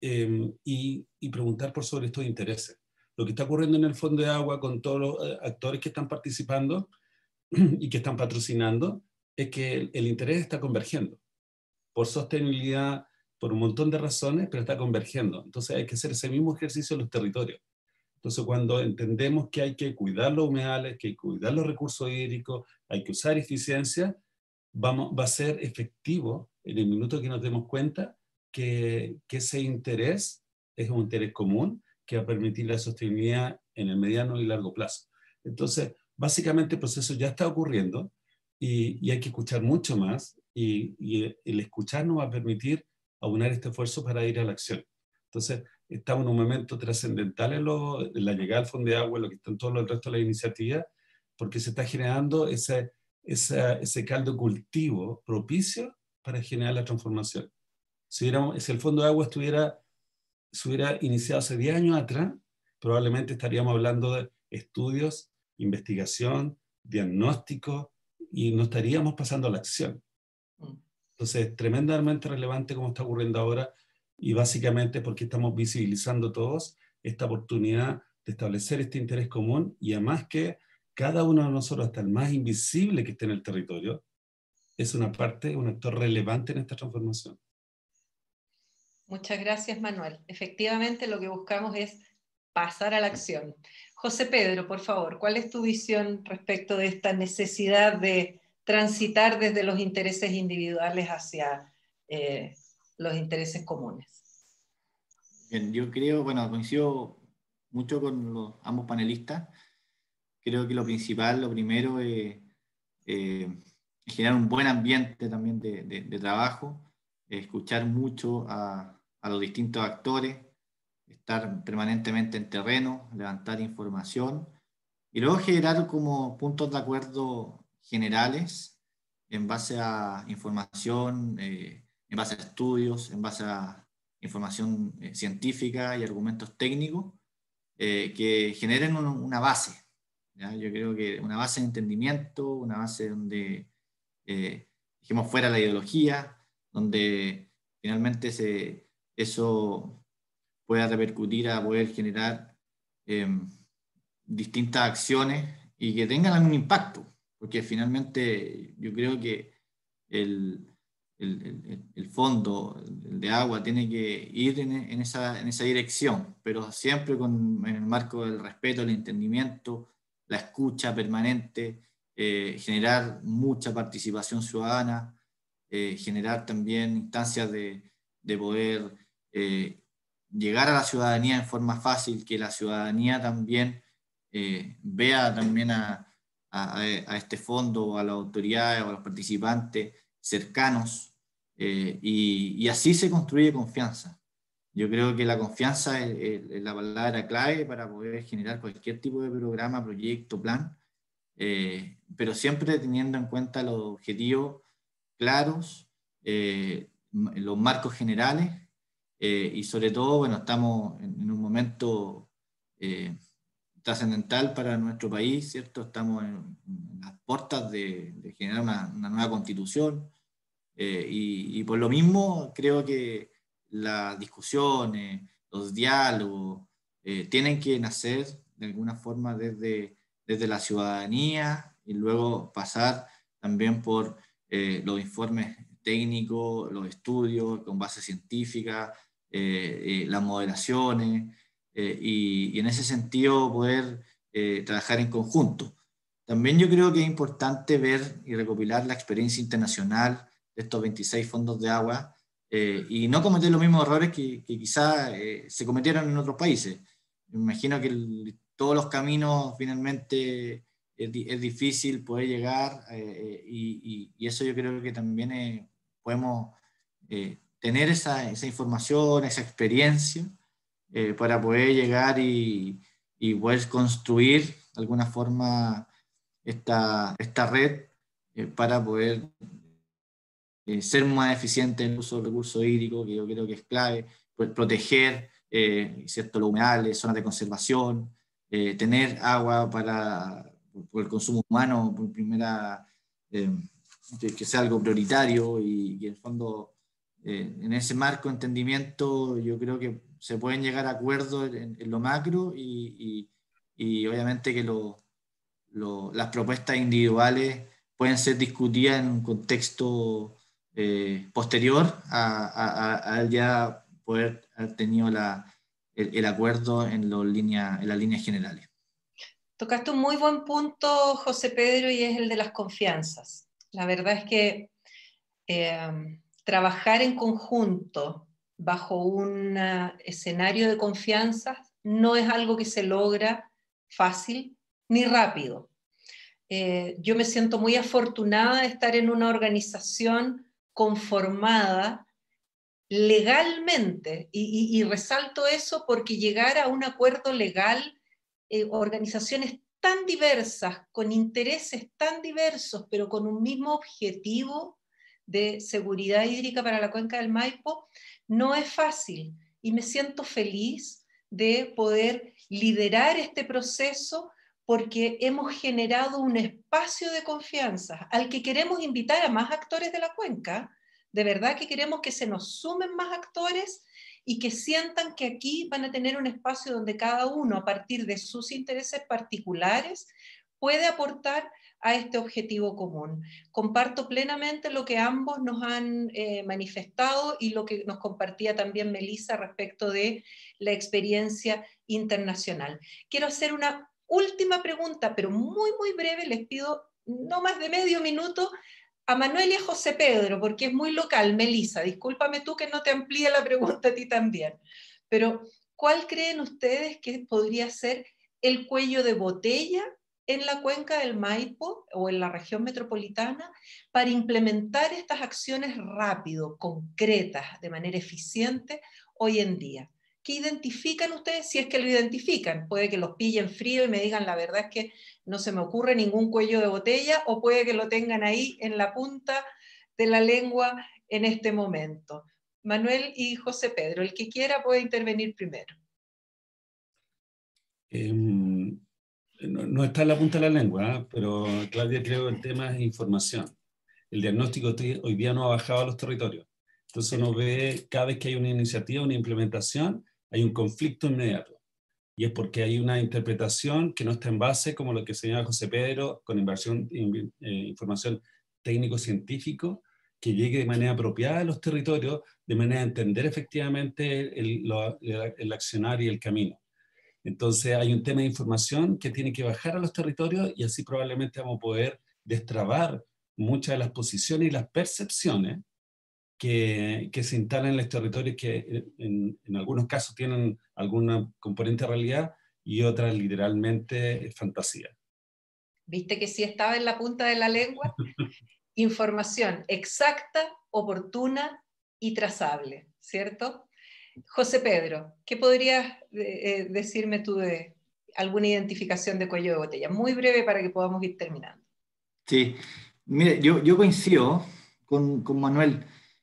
y preguntar por sobre estos intereses. Lo que está ocurriendo en el Fondo de Agua con todos los actores que están participando y que están patrocinando es que el interés está convergiendo por sostenibilidad, por un montón de razones, pero está convergiendo. Entonces hay que hacer ese mismo ejercicio en los territorios. Entonces cuando entendemos que hay que cuidar los humedales, que hay que cuidar los recursos hídricos, hay que usar eficiencia, va a ser efectivo en el minuto que nos demos cuenta que ese interés es un interés común que va a permitir la sostenibilidad en el mediano y largo plazo. Entonces, básicamente el proceso ya está ocurriendo y hay que escuchar mucho más y el escuchar nos va a permitir aunar este esfuerzo para ir a la acción. Entonces, estamos en un momento trascendental en la llegada al Fondo de Agua, en lo que están todos los restos de las iniciativas, porque se está generando ese caldo cultivo propicio para generar la transformación. Si el Fondo de Agua estuviera se hubiera iniciado hace 10 años atrás, probablemente estaríamos hablando de estudios, investigación, diagnóstico, y no estaríamos pasando a la acción. Entonces, es tremendamente relevante como está ocurriendo ahora, y básicamente porque estamos visibilizando todos esta oportunidad de establecer este interés común, y además que cada uno de nosotros, hasta el más invisible que esté en el territorio, es una parte, un actor relevante en esta transformación. Muchas gracias, Manuel. Efectivamente, lo que buscamos es pasar a la acción. José Pedro, por favor, ¿cuál es tu visión respecto de esta necesidad de transitar desde los intereses individuales hacia los intereses comunes? Bien, yo creo, bueno, coincido mucho con ambos panelistas. Creo que lo principal, lo primero es generar un buen ambiente también de trabajo, escuchar mucho a los distintos actores, estar permanentemente en terreno, levantar información y luego generar como puntos de acuerdo generales en base a información, en base a estudios, en base a información científica y argumentos técnicos que generen una base. ¿Ya? Yo creo que una base de entendimiento, una base donde dejemos fuera la ideología, donde finalmente eso pueda repercutir a poder generar distintas acciones y que tengan algún impacto, porque finalmente yo creo que el fondo de agua tiene que ir en esa dirección, pero siempre en el marco del respeto, el entendimiento, la escucha permanente, generar mucha participación ciudadana, generar también instancias de poder llegar a la ciudadanía en forma fácil, que la ciudadanía también vea también a este fondo, a las autoridades o a los participantes cercanos, y así se construye confianza. Yo creo que la confianza es la palabra clave para poder generar cualquier tipo de programa, proyecto, plan, pero siempre teniendo en cuenta los objetivos claros, los marcos generales, y sobre todo, bueno, estamos en un momento trascendental para nuestro país, ¿cierto? Estamos en las puertas de generar una nueva constitución, y por lo mismo creo que las discusiones, los diálogos, tienen que nacer de alguna forma desde la ciudadanía y luego pasar también por los informes técnicos, los estudios con base científica, las modelaciones, y en ese sentido poder trabajar en conjunto. También yo creo que es importante ver y recopilar la experiencia internacional de estos 26 fondos de agua, y no cometer los mismos errores que quizás se cometieron en otros países. Me imagino que todos los caminos finalmente es difícil poder llegar, y eso yo creo que también podemos tener esa información, esa experiencia, para poder llegar y poder construir de alguna forma esta red, para poder ser más eficiente en el uso del recurso hídrico, que yo creo que es clave, proteger ¿cierto? Los humedales, zonas de conservación, tener agua por el consumo humano, por primera, que sea algo prioritario, y en el fondo, en ese marco de entendimiento, yo creo que se pueden llegar a acuerdos en lo macro, y obviamente que las propuestas individuales pueden ser discutidas en un contexto posterior a ya poder haber tenido el acuerdo en las líneas generales. Tocaste un muy buen punto, José Pedro, y es el de las confianzas. La verdad es que trabajar en conjunto bajo un escenario de confianza no es algo que se logra fácil ni rápido. Yo me siento muy afortunada de estar en una organización conformada legalmente, y resalto eso porque llegar a un acuerdo legal, organizaciones tan diversas, con intereses tan diversos, pero con un mismo objetivo de seguridad hídrica para la cuenca del Maipo, no es fácil. y me siento feliz de poder liderar este proceso porque hemos generado un espacio de confianza al que queremos invitar a más actores de la cuenca. De verdad que queremos que se nos sumen más actores y que sientan que aquí van a tener un espacio donde cada uno, a partir de sus intereses particulares, puede aportar a este objetivo común. Comparto plenamente lo que ambos nos han manifestado y lo que nos compartía también Melissa respecto de la experiencia internacional. Quiero hacer una última pregunta, pero muy, muy breve, les pido no más de medio minuto, a Manuel y a José Pedro, porque es muy local. Melissa, discúlpame tú que no te amplíe la pregunta a ti también, pero ¿cuál creen ustedes que podría ser el cuello de botella en la cuenca del Maipo o en la región metropolitana para implementar estas acciones rápido, concretas, de manera eficiente hoy en día? ¿Qué identifican ustedes? Si es que lo identifican, puede que los pillen frío y me digan la verdad es que no se me ocurre ningún cuello de botella, o puede que lo tengan ahí en la punta de la lengua en este momento. Manuel y José Pedro, el que quiera puede intervenir primero. No está en la punta de la lengua, pero Claudia, creo que el tema es información. El diagnóstico hoy día no ha bajado a los territorios. Entonces uno ve cada vez que hay una iniciativa, una implementación, hay un conflicto inmediato. Y es porque hay una interpretación que no está en base, como lo que señala José Pedro, con información técnico-científico, que llegue de manera apropiada a los territorios, de manera a entender efectivamente el accionar y el camino. Entonces hay un tema de información que tiene que bajar a los territorios y así probablemente vamos a poder destrabar muchas de las posiciones y las percepciones que se instalan en los territorios que en algunos casos tienen alguna componente de realidad y otras literalmente fantasía. ¿Viste que sí estaba en la punta de la lengua? Información exacta, oportuna y trazable, ¿cierto? José Pedro, ¿qué podrías decirme tú de alguna identificación de cuello de botella? Muy breve para que podamos ir terminando. Sí, mire, yo coincido con Manuel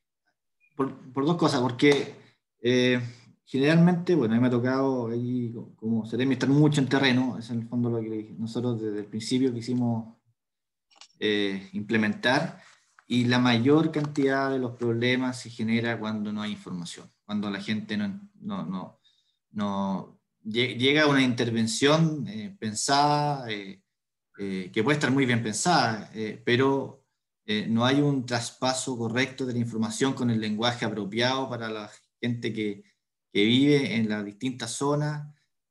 por dos cosas, porque generalmente, bueno, a mí me ha tocado ahí como Ceremi estar mucho en terreno, es en el fondo lo que nosotros desde el principio quisimos implementar, y la mayor cantidad de los problemas se genera cuando no hay información, cuando la gente no llega a una intervención pensada, que puede estar muy bien pensada, pero no hay un traspaso correcto de la información con el lenguaje apropiado para la gente que vive en las distintas zonas,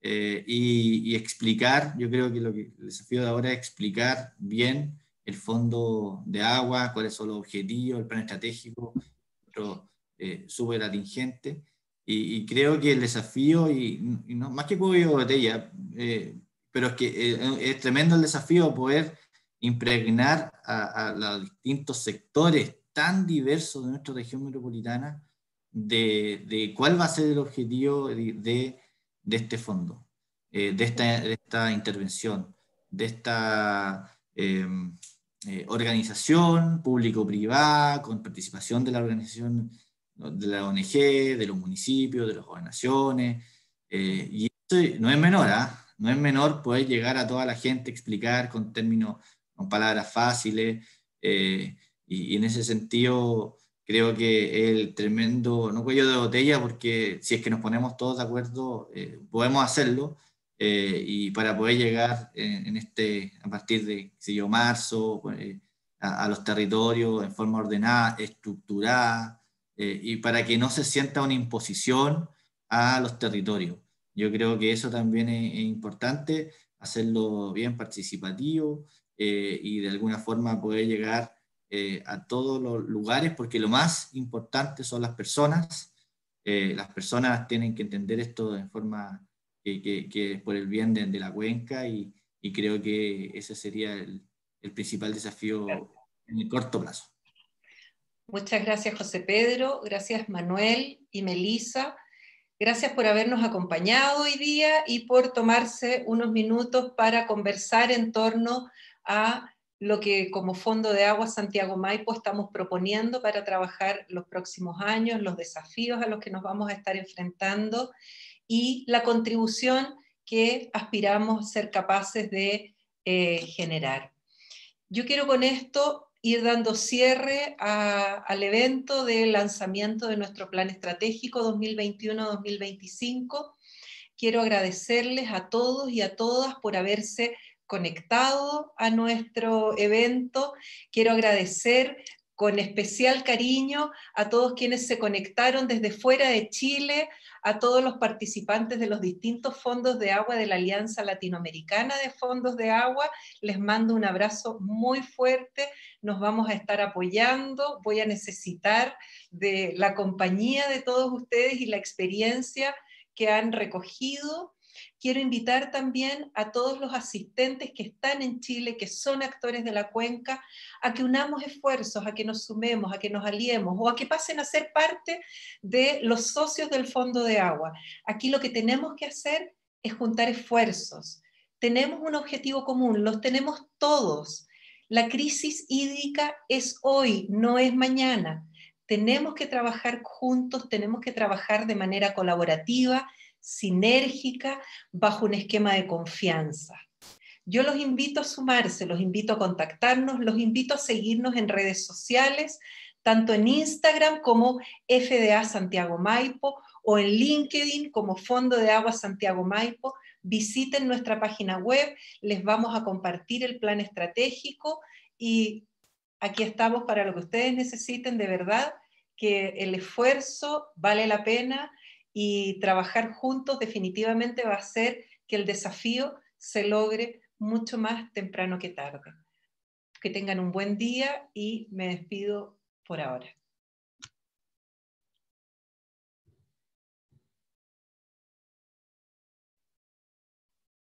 y explicar. Yo creo que el desafío de ahora es explicar bien el fondo de agua, cuáles son los objetivos, el plan estratégico, súper atingente, y creo que el desafío, y no, más que cuello de botella, pero es que es tremendo el desafío poder impregnar a los distintos sectores tan diversos de nuestra región metropolitana de cuál va a ser el objetivo de este fondo, de esta intervención, de esta organización público-privada, con participación de la organización, de la ONG, de los municipios, de las gobernaciones, y esto no es menor, no es menor poder llegar a toda la gente, explicar con términos, con palabras fáciles, y en ese sentido creo que el tremendo, no cuello de botella, porque si es que nos ponemos todos de acuerdo, podemos hacerlo, y para poder llegar a partir de marzo, a los territorios en forma ordenada, estructurada, y para que no se sienta una imposición a los territorios. Yo creo que eso también es importante, hacerlo bien participativo, y de alguna forma poder llegar a todos los lugares, porque lo más importante son las personas. Las personas tienen que entender esto de forma que es por el bien de la cuenca, y creo que ese sería el principal desafío en el corto plazo. Muchas gracias, José Pedro, gracias Manuel y Melissa, gracias por habernos acompañado hoy día y por tomarse unos minutos para conversar en torno a lo que como Fondo de Agua Santiago Maipo estamos proponiendo para trabajar los próximos años, los desafíos a los que nos vamos a estar enfrentando y la contribución que aspiramos a ser capaces de generar. Yo quiero con esto ir dando cierre al evento de lanzamiento de nuestro plan estratégico 2021-2025. Quiero agradecerles a todos y a todas por haberse conectado a nuestro evento. Quiero agradecer con especial cariño a todos quienes se conectaron desde fuera de Chile, a todos los participantes de los distintos fondos de agua de la Alianza Latinoamericana de Fondos de Agua. Les mando un abrazo muy fuerte, nos vamos a estar apoyando, voy a necesitar de la compañía de todos ustedes y la experiencia que han recogido. Quiero invitar también a todos los asistentes que están en Chile, que son actores de la cuenca, a que unamos esfuerzos, a que nos sumemos, a que nos aliemos o a que pasen a ser parte de los socios del Fondo de Agua. Aquí lo que tenemos que hacer es juntar esfuerzos. Tenemos un objetivo común, los tenemos todos. La crisis hídrica es hoy, no es mañana. Tenemos que trabajar juntos, tenemos que trabajar de manera colaborativa, sinérgica, bajo un esquema de confianza. Yo los invito a sumarse, los invito a contactarnos, los invito a seguirnos en redes sociales, tanto en Instagram como FDA Santiago Maipo, o en LinkedIn como Fondo de Agua Santiago Maipo. Visiten nuestra página web, les vamos a compartir el plan estratégico y aquí estamos para lo que ustedes necesiten. De verdad que el esfuerzo vale la pena y trabajar juntos definitivamente va a hacer que el desafío se logre mucho más temprano que tarde. Que tengan un buen día y me despido por ahora.